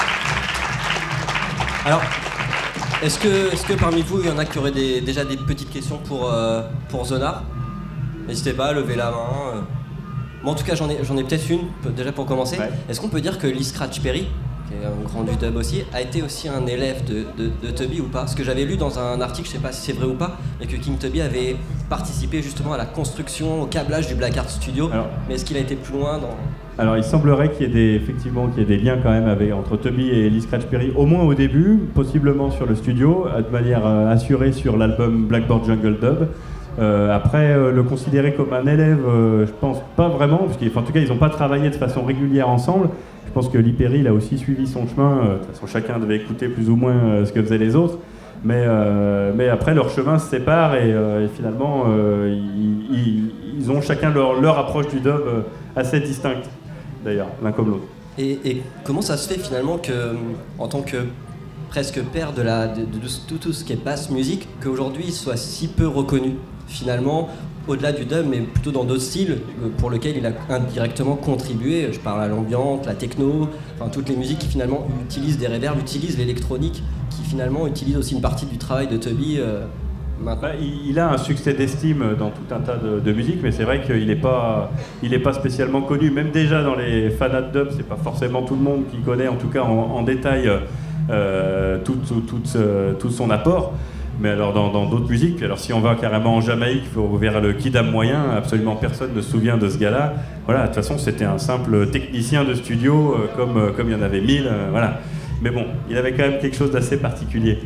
Alors, est-ce que parmi vous, il y en a qui auraient déjà des petites questions pour Zonar? N'hésitez pas à lever la main. Bon, en tout cas, j'en ai peut-être une, déjà pour commencer. Ouais. Est-ce qu'on peut dire que Lee Scratch Perry, qui est un grand du dub aussi, a été aussi un élève de Tubby ou pas? Parce que j'avais lu dans un article, je sais pas si c'est vrai ou pas, mais que King Tubby avait participé justement à la construction, au câblage du Black Art Studio. Mais est-ce qu'il a été plus loin dans... Alors il semblerait qu'il y ait des liens quand même entre Tubby et Lee Scratch Perry, au moins au début, possiblement sur le studio, de manière assurée sur l'album Blackboard Jungle Dub. Après, le considérer comme un élève, je pense pas vraiment, parce qu'en tout cas ils n'ont pas travaillé de façon régulière ensemble. Je pense que Lee Perry il a aussi suivi son chemin, de toute façon chacun devait écouter plus ou moins ce que faisaient les autres. Mais après leur chemin se sépare et finalement ils ont chacun leur approche du dub assez distincte. D'ailleurs, l'un comme l'autre. Et comment ça se fait finalement que, en tant que presque père de tout ce qui est basse musique, qu'aujourd'hui il soit si peu reconnu finalement, au-delà du dub, mais plutôt dans d'autres styles pour lesquels il a indirectement contribué? Je parle à l'ambiance, la techno, enfin toutes les musiques qui finalement utilisent des reverbs, utilisent l'électronique, qui finalement utilisent aussi une partie du travail de Tubby. Il a un succès d'estime dans tout un tas de musiques, mais c'est vrai qu'il n'est pas spécialement connu. Même déjà dans les fanats de dub, c'est pas forcément tout le monde qui connaît, en tout cas en détail, tout son apport. Mais alors dans d'autres musiques, puis alors si on va carrément en Jamaïque vers le Kidam moyen, absolument personne ne se souvient de ce gars-là. Voilà, de toute façon c'était un simple technicien de studio, comme il y en avait 1000, voilà. Mais bon, il avait quand même quelque chose d'assez particulier.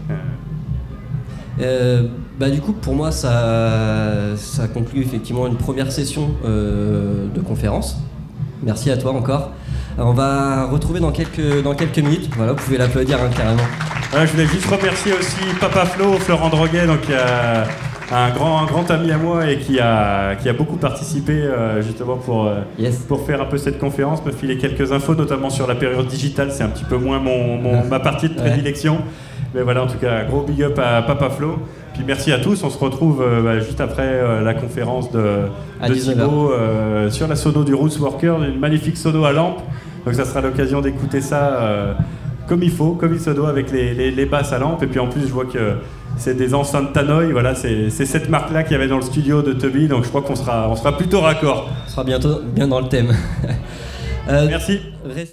Du coup, pour moi, ça conclut effectivement une première session de conférence. Merci à toi encore. Alors, on va retrouver dans quelques minutes. Voilà, vous pouvez l'applaudir carrément. Voilà, je voulais juste remercier aussi Papa Flo, Florent Droguet, donc un grand ami à moi et qui a beaucoup participé justement pour faire un peu cette conférence, me filer quelques infos, notamment sur la période digitale. C'est un petit peu moins ma partie de prédilection. Mais voilà, en tout cas, un gros big up à Papa Flo. Puis merci à tous. On se retrouve juste après la conférence de Thibaut sur la sono du Roots Worker, une magnifique sono à lampe. Donc ça sera l'occasion d'écouter ça comme il faut, comme il se doit, avec les basses à lampe. Et puis en plus, je vois que c'est des enceintes Tannoy. Voilà, c'est cette marque-là qu'il y avait dans le studio de Tubby. Donc je crois qu'on sera plutôt raccord. On sera bientôt bien dans le thème. Merci.